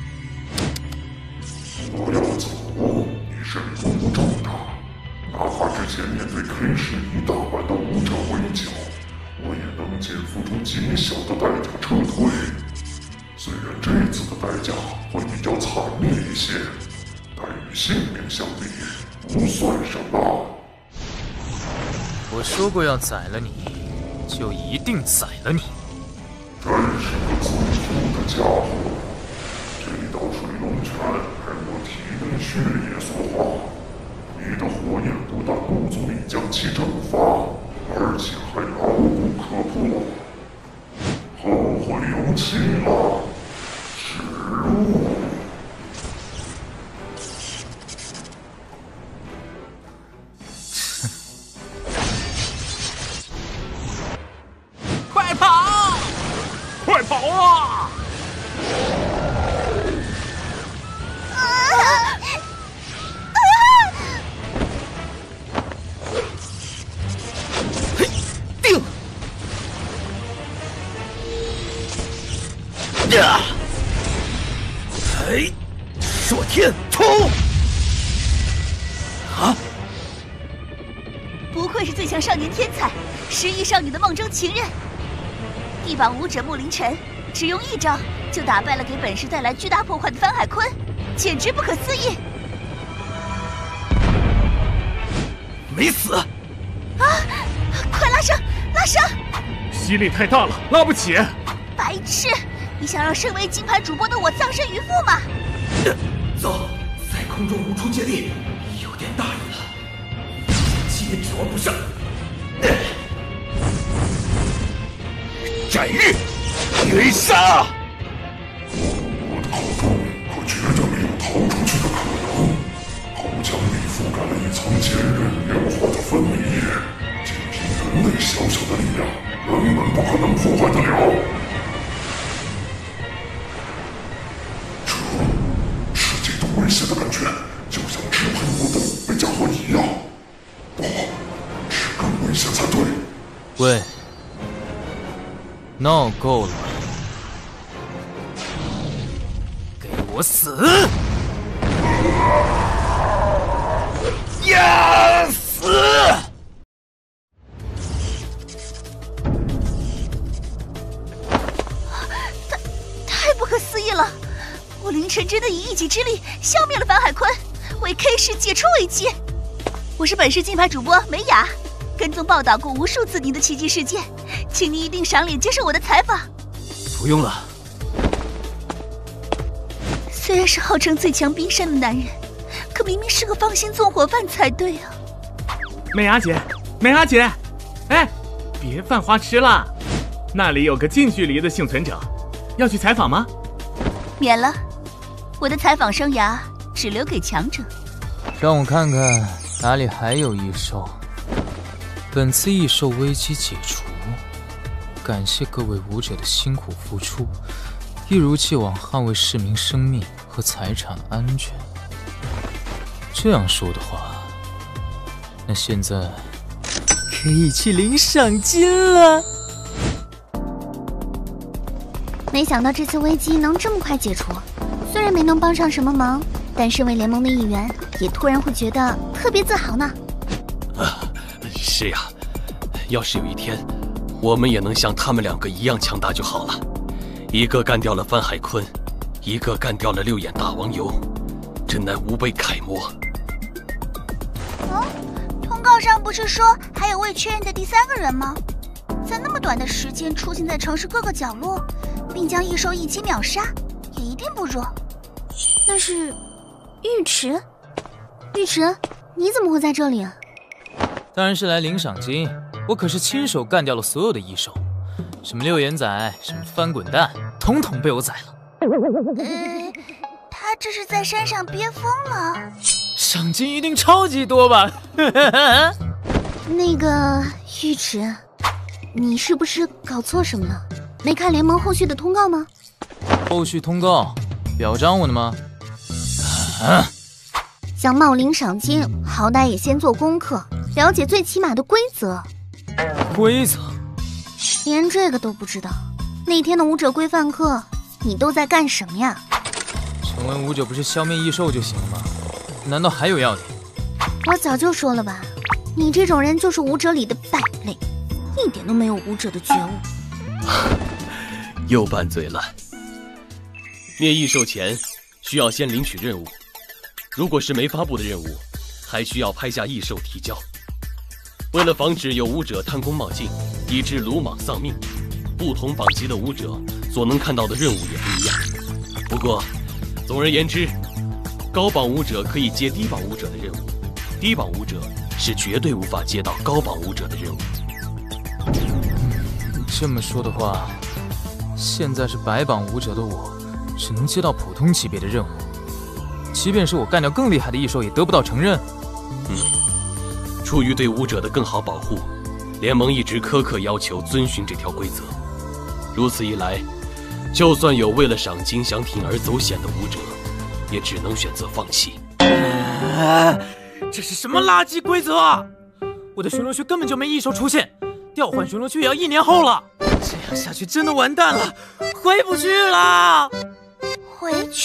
我要走，你是不重的。哪怕之前面对 K 市一大半的武者围剿，我也能仅付出极小的代价撤退。虽然这次的代价会比较惨烈一些，但与性命相比，不算什么。 我说过要宰了你，就一定宰了你。 真是个自负的家伙！这道水龙泉任我体内血液所化，你的火焰不但不足以将其蒸发， 放弃了。食物。 快跑！快跑啊！ 呀！哎，朔天冲！啊！ 不愧是最强少年天才，失忆少女的梦中情人。地榜武者穆凌晨，只用一招就打败了给本市带来巨大破坏的范海坤，简直不可思议！ 没死！啊！ 快拉绳，拉绳！ 吸力太大了，拉不起。 白痴！你想让身为金牌主播的我葬身鱼腹吗？ 走，在空中无处借力，有点大意了，气也指望不上。斩日云杀！ 我的口中可绝对没有逃出去的可能。口腔里覆盖了一层坚韧圆滑的分泌液，仅凭人类小小的力量，根本不可能破坏得了。危险的感觉，就像支配我的那家伙一样。不，是更危险才对。 喂，闹够了，给我死！ 呀，死！ 太太不可思议了！我凌晨真的以一己之力消灭了樊海坤，为 K 市解除危机。我是本市金牌主播梅雅，跟踪报道过无数次您的奇迹事件，请您一定赏脸接受我的采访。 不用了。 虽然是号称最强冰山的男人，可明明是个放心纵火犯才对啊！ 美伢姐，美伢姐，哎，别犯花痴了，那里有个近距离的幸存者，要去采访吗？ 免了。我的采访生涯只留给强者。 让我看看哪里还有异兽。本次异兽危机解除，感谢各位武者的辛苦付出，一如既往捍卫市民生命和财产安全。这样说的话，那现在可以去领赏金了。 没想到这次危机能这么快解除。虽然没能帮上什么忙，但身为联盟的一员，也突然会觉得特别自豪呢。 啊，是呀，要是有一天，我们也能像他们两个一样强大就好了。一个干掉了范海坤，一个干掉了六眼大王游，真乃吾辈楷模。 哦，通告上不是说还有未确认的第三个人吗？在那么短的时间出现在城市各个角落，并将异兽一击秒杀，也一定不弱。那是尉迟，尉迟，你怎么会在这里啊？ 当然是来领赏金，我可是亲手干掉了所有的异兽，什么六眼仔，什么翻滚蛋，统统被我宰了。 呃，他这是在山上憋疯了。 赏金一定超级多吧？ 那个尉迟，你是不是搞错什么了？没看联盟后续的通告吗？ 后续通告表彰我的吗？啊！ 想冒领赏金，好歹也先做功课，了解最起码的规则。 规则？ 连这个都不知道？那天的武者规范课，你都在干什么呀？ 成为武者不是消灭异兽就行了吗？难道还有要点？ 我早就说了吧，你这种人就是武者里的败类，一点都没有武者的觉悟。 又拌嘴了。灭异兽前需要先领取任务，如果是没发布的任务，还需要拍下异兽提交。为了防止有武者贪功冒进，以致鲁莽丧命，不同榜级的武者所能看到的任务也不一样。不过，总而言之，高榜武者可以接低榜武者的任务，低榜武者是绝对无法接到高榜武者的任务。 这么说的话， 现在是白榜武者的我，只能接到普通级别的任务，即便是我干掉更厉害的异兽，也得不到承认。 嗯，出于对武者的更好保护，联盟一直苛刻要求遵循这条规则。如此一来，就算有为了赏金想铤而走险的武者，也只能选择放弃。 啊、这是什么垃圾规则啊！我的巡逻区根本就没异兽出现，调换巡逻区也要一年后了。这样下去真的完蛋了，回不去了。 回去？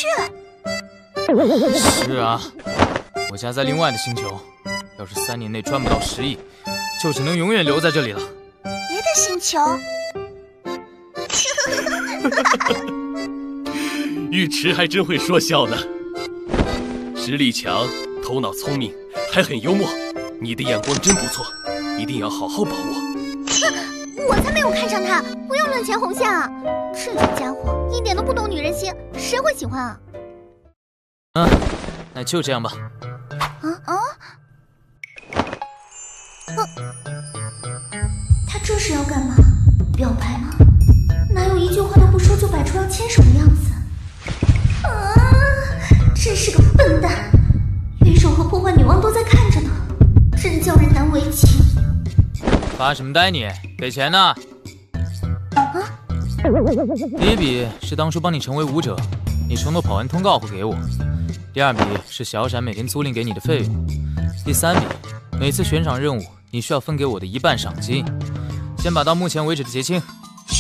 是啊，我家在另外的星球，要是三年内赚不到十亿，就只能永远留在这里了。 别的星球？ 尉迟还真会说笑呢，实力强，头脑聪明，还很幽默，你的眼光真不错，一定要好好把握。 我才没有看上他，不要乱牵红线啊！这种家伙一点都不懂女人心，谁会喜欢啊？ 嗯，那就这样吧。 啊啊！啊他这是要干嘛？表白吗？哪有一句话都不说就摆出要牵手的样子？啊！真是个笨蛋！元首和破坏女王都在看着呢，真叫人难为情。 发什么呆你？给钱呢！ 啊！ 第一笔是当初帮你成为武者，你承诺跑完通告会给我；第二笔是小闪每天租赁给你的费用；第三笔，每次悬赏任务你需要分给我的一半赏金。先把到目前为止的结清。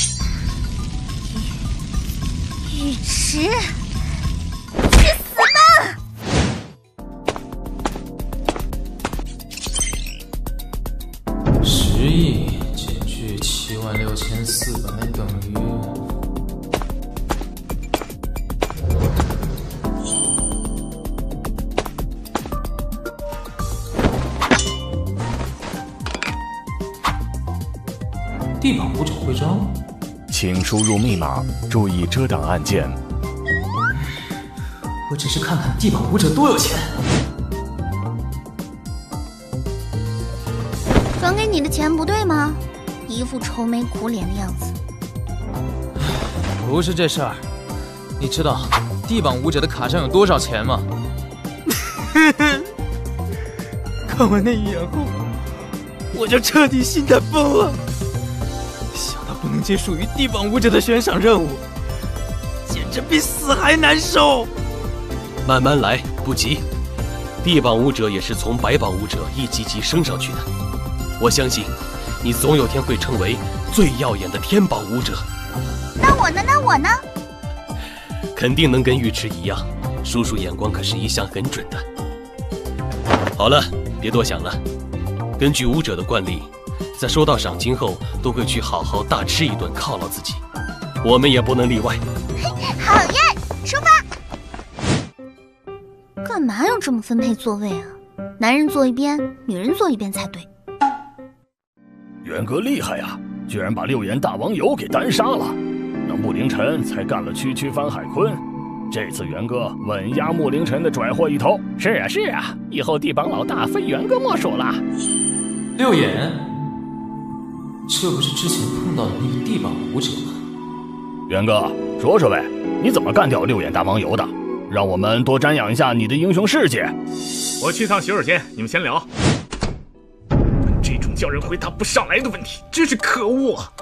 尉迟，去死吧！ 十亿减去七万六千四百等于地榜武者徽章。 请输入密码，注意遮挡按键。 我只是看看地榜武者多有钱。 转给你的钱不对吗？一副愁眉苦脸的样子。 不是这事儿，你知道地榜武者的卡上有多少钱吗？ 看完那一眼后，我就彻底心态崩了。不能接属于地榜武者的悬赏任务，简直比死还难受。 慢慢来，不急。地榜武者也是从白榜武者一级级升上去的。我相信，你总有天会成为最耀眼的天榜武者。 那我呢？那我呢？ 肯定能跟尉迟一样，叔叔眼光可是一向很准的。好了，别多想了。根据武者的惯例，在收到赏金后，都会去好好大吃一顿犒劳自己，我们也不能例外。 好耶，出发！干嘛要这么分配座位啊？男人坐一边，女人坐一边才对。 元哥厉害呀，居然把六眼大王油给单杀了，那穆凌晨才干了区区翻海坤。这次元哥稳压穆凌晨的拽货一头。 是啊是啊，以后地榜老大非元哥莫属了。 六眼。这不是之前碰到的那个地榜武者吗？ 元哥，说说呗，你怎么干掉六眼大王油的？让我们多瞻仰一下你的英雄事迹。 我去趟洗手间，你们先聊。问这种叫人回答不上来的问题，真是可恶啊！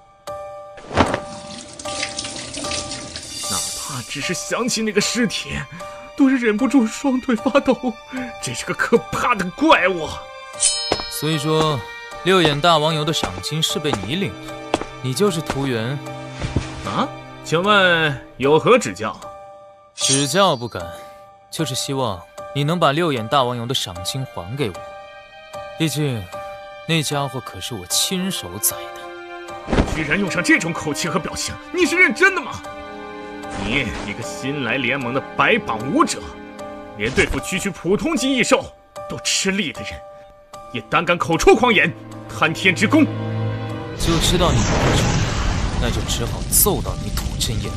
哪怕只是想起那个尸体，都是忍不住双腿发抖。这是个可怕的怪物。 所以说。六眼大王油的赏金是被你领的，你就是图源啊？请问有何指教？ 指教不敢，就是希望你能把六眼大王油的赏金还给我。毕竟那家伙可是我亲手宰的。 居然用上这种口气和表情，你是认真的吗？你一个新来联盟的白榜武者，连对付区区普通级异兽都吃力的人，也胆敢口出狂言，贪天之功， 就知道你不会说，那就只好揍到你吐真言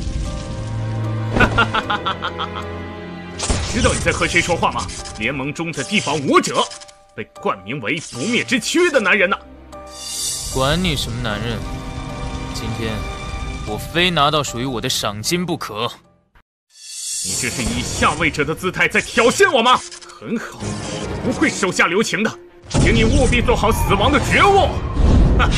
了。知道你在和谁说话吗？联盟中的地榜武者，被冠名为不灭之躯的男人呢、啊？ 管你什么男人，今天我非拿到属于我的赏金不可。 你这是以下位者的姿态在挑衅我吗？很好，不会手下留情的，请你务必做好死亡的觉悟。哼！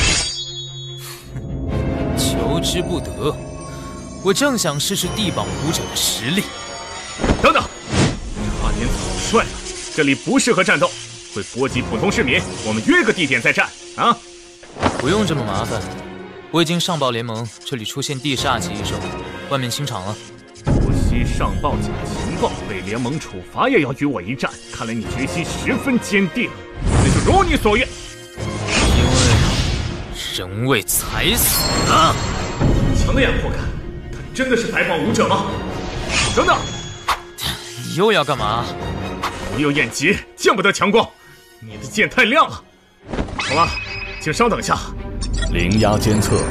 求之不得，我正想试试地榜武者的实力。 等等，差点草率了，这里不适合战斗，会波及普通市民。我们约个地点再战啊！ 不用这么麻烦，我已经上报联盟，这里出现地煞级异兽，外面清场了。 不惜上报假情报，被联盟处罚也要与我一战。看来你决心十分坚定，那就如你所愿。 因为人为财死啊！ 强的眼魄看，他真的是白榜武者吗？等等， 你又要干嘛？ 不用眼疾，见不得强光。你的剑太亮了。好了，请稍等一下。 灵压监测。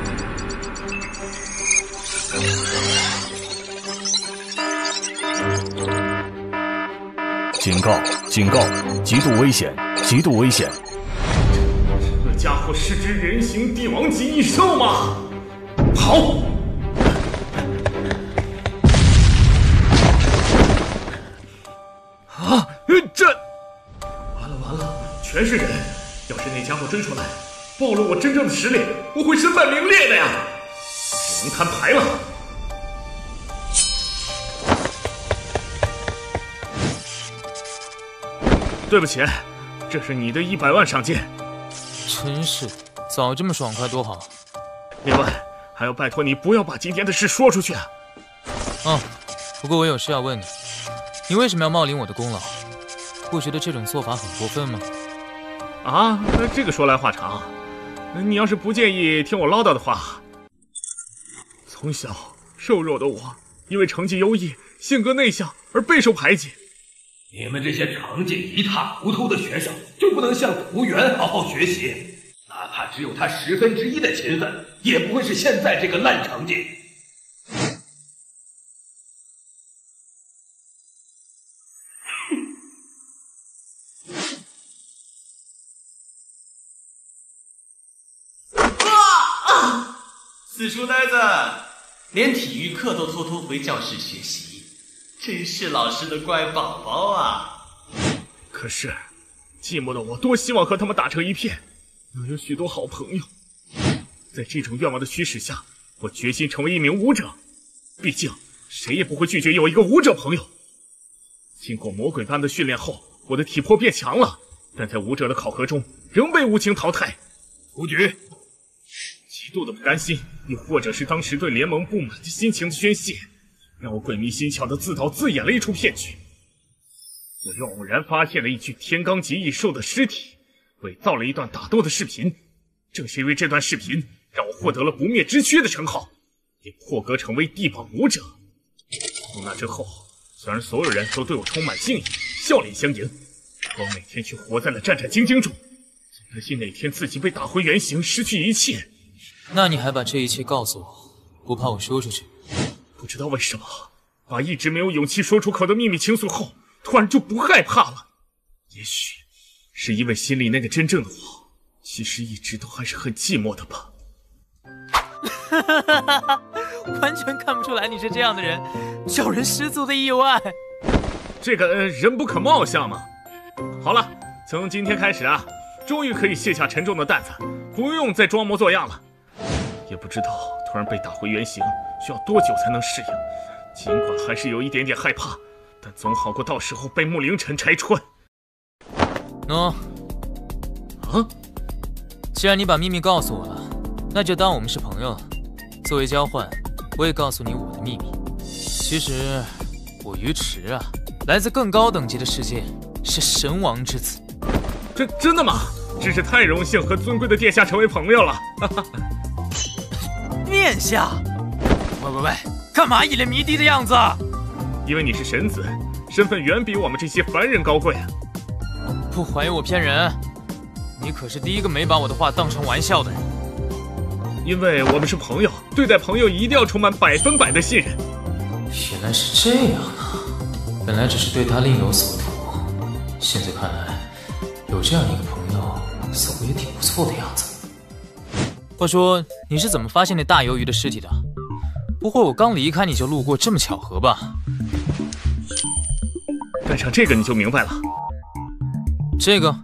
警告！警告！极度危险！极度危险！ 这家伙是只人形帝王级异兽吗？跑！啊！这完了完了，全是人！要是那家伙追出来，暴露我真正的实力，我会身败名裂的呀！只能摊牌了。对不起，这是你的一百万赏金。 真是的，早这么爽快多好。 另外，还要拜托你不要把今天的事说出去啊。 嗯，不过我有事要问你，你为什么要冒领我的功劳？不觉得这种做法很过分吗？ 啊，这个说来话长。你要是不介意听我唠叨的话，从小瘦弱的我，因为成绩优异、性格内向而备受排挤。 你们这些成绩一塌糊涂的学生，就不能向图源好好学习？哪怕只有他十分之一的勤奋，也不会是现在这个烂成绩。 啊！死书呆子，连体育课都偷偷回教室学习。真是老师的乖宝宝啊！ 可是，寂寞的我多希望和他们打成一片，能有许多好朋友。在这种愿望的驱使下，我决心成为一名武者。毕竟，谁也不会拒绝有一个武者朋友。经过魔鬼般的训练后，我的体魄变强了，但在武者的考核中仍被无情淘汰。出局！极度的不甘心，又或者是当时对联盟不满的心情的宣泄，让我鬼迷心窍的自导自演了一出骗局。我又偶然发现了一具天罡级异兽的尸体，伪造了一段打斗的视频。正是因为这段视频，让我获得了不灭之躯的称号，也破格成为地榜武者。从那之后，虽然所有人都对我充满敬意，笑脸相迎，可我每天却活在了战战兢兢中，总担心哪天自己被打回原形，失去一切。 那你还把这一切告诉我，不怕我说出去？ 不知道为什么，把一直没有勇气说出口的秘密倾诉后，突然就不害怕了。也许是因为心里那个真正的我，其实一直都还是很寂寞的吧。 完全看不出来你是这样的人，叫人十足的意外。 这个、呃、人不可貌相嘛。好了，从今天开始啊，终于可以卸下沉重的担子，不用再装模作样了。也不知道突然被打回原形需要多久才能适应，尽管还是有一点点害怕，但总好过到时候被穆凌晨拆穿。 喏、 啊， 既然你把秘密告诉我了，那就当我们是朋友了。作为交换，我也告诉你我的秘密。其实，我鱼池啊，来自更高等级的世界，是神王之子。 真真的吗？真是太荣幸和尊贵的殿下成为朋友了。哈哈。 殿下，喂喂喂，干嘛一脸迷弟的样子？ 因为你是神子，身份远比我们这些凡人高贵啊。 不怀疑我骗人，你可是第一个没把我的话当成玩笑的人。 因为我们是朋友，对待朋友一定要充满百分百的信任。 原来是这样啊！本来只是对他另有所图，现在看来，有这样一个朋友似乎也挺不错的样子。 我说你是怎么发现那大鱿鱼的尸体的？不会我刚离开你就路过，这么巧合吧？ 戴上这个你就明白了。 这个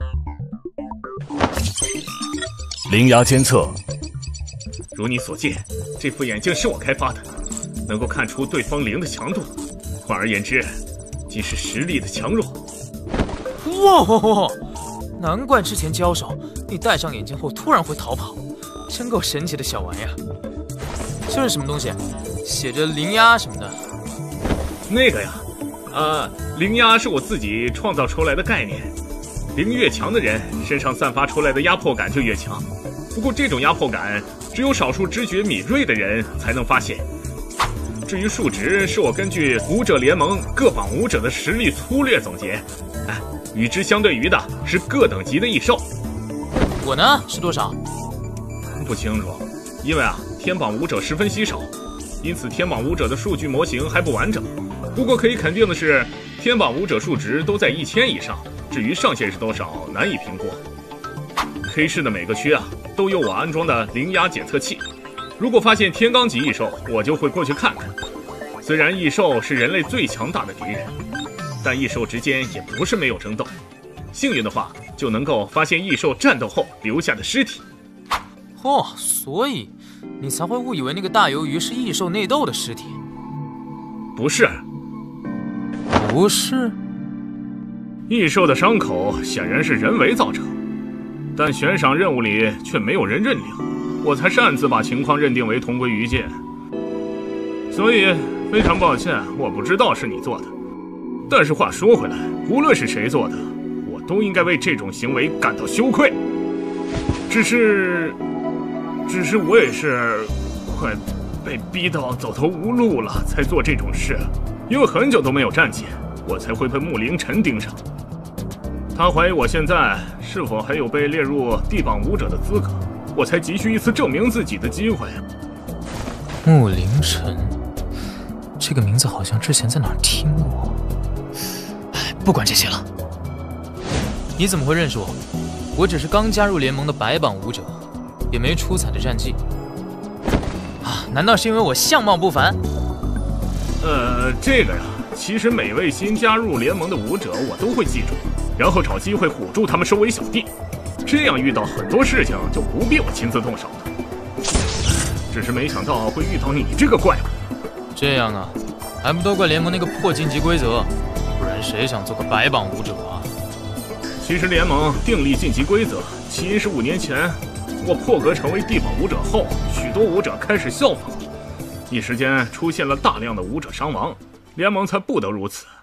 灵牙监测， 如你所见，这副眼镜是我开发的，能够看出对方灵的强度。换而言之，即是实力的强弱。 哇哇哇！难怪之前交手，你戴上眼镜后突然会逃跑，真够神奇的小玩意儿。这是什么东西？写着灵压什么的？ 那个呀，啊，灵压是我自己创造出来的概念。灵越强的人，身上散发出来的压迫感就越强。不过这种压迫感，只有少数知觉敏锐的人才能发现。至于数值，是我根据武者联盟各榜武者的实力粗略总结。哎，与之相对于的是各等级的异兽。 我呢是多少？ 不清楚，因为啊，天榜武者十分稀少，因此天榜武者的数据模型还不完整。不过可以肯定的是，天榜武者数值都在一千以上。至于上限是多少，难以评估。K 市的每个区啊，都有我安装的灵压检测器。如果发现天罡级异兽，我就会过去看看。虽然异兽是人类最强大的敌人，但异兽之间也不是没有争斗。幸运的话，就能够发现异兽战斗后留下的尸体。 哦，所以你才会误以为那个大鱿鱼是异兽内斗的尸体？ 不是， 不是。 异兽的伤口显然是人为造成，但悬赏任务里却没有人认领，我才擅自把情况认定为同归于尽。所以非常抱歉，我不知道是你做的。但是话说回来，无论是谁做的，我都应该为这种行为感到羞愧。只是，只是我也是快被逼到走投无路了，才做这种事。因为很久都没有战绩，我才会被穆凌晨盯上。他怀疑我现在是否还有被列入地榜武者的资格，我才急需一次证明自己的机会。 穆凌晨，这个名字好像之前在哪儿听过。哎，不管这些了。你怎么会认识我？我只是刚加入联盟的白榜武者，也没出彩的战绩。啊，难道是因为我相貌不凡？ 呃，这个呀，其实每位新加入联盟的武者我都会记住，然后找机会唬住他们收为小弟，这样遇到很多事情就不必我亲自动手了。只是没想到会遇到你这个怪物。 这样啊，还不都怪联盟那个破晋级规则，不然谁想做个白榜武者啊？ 其实联盟订立晋级规则，起因是五年前我破格成为地榜武者后，许多武者开始效仿，一时间出现了大量的武者伤亡，联盟才不得如此。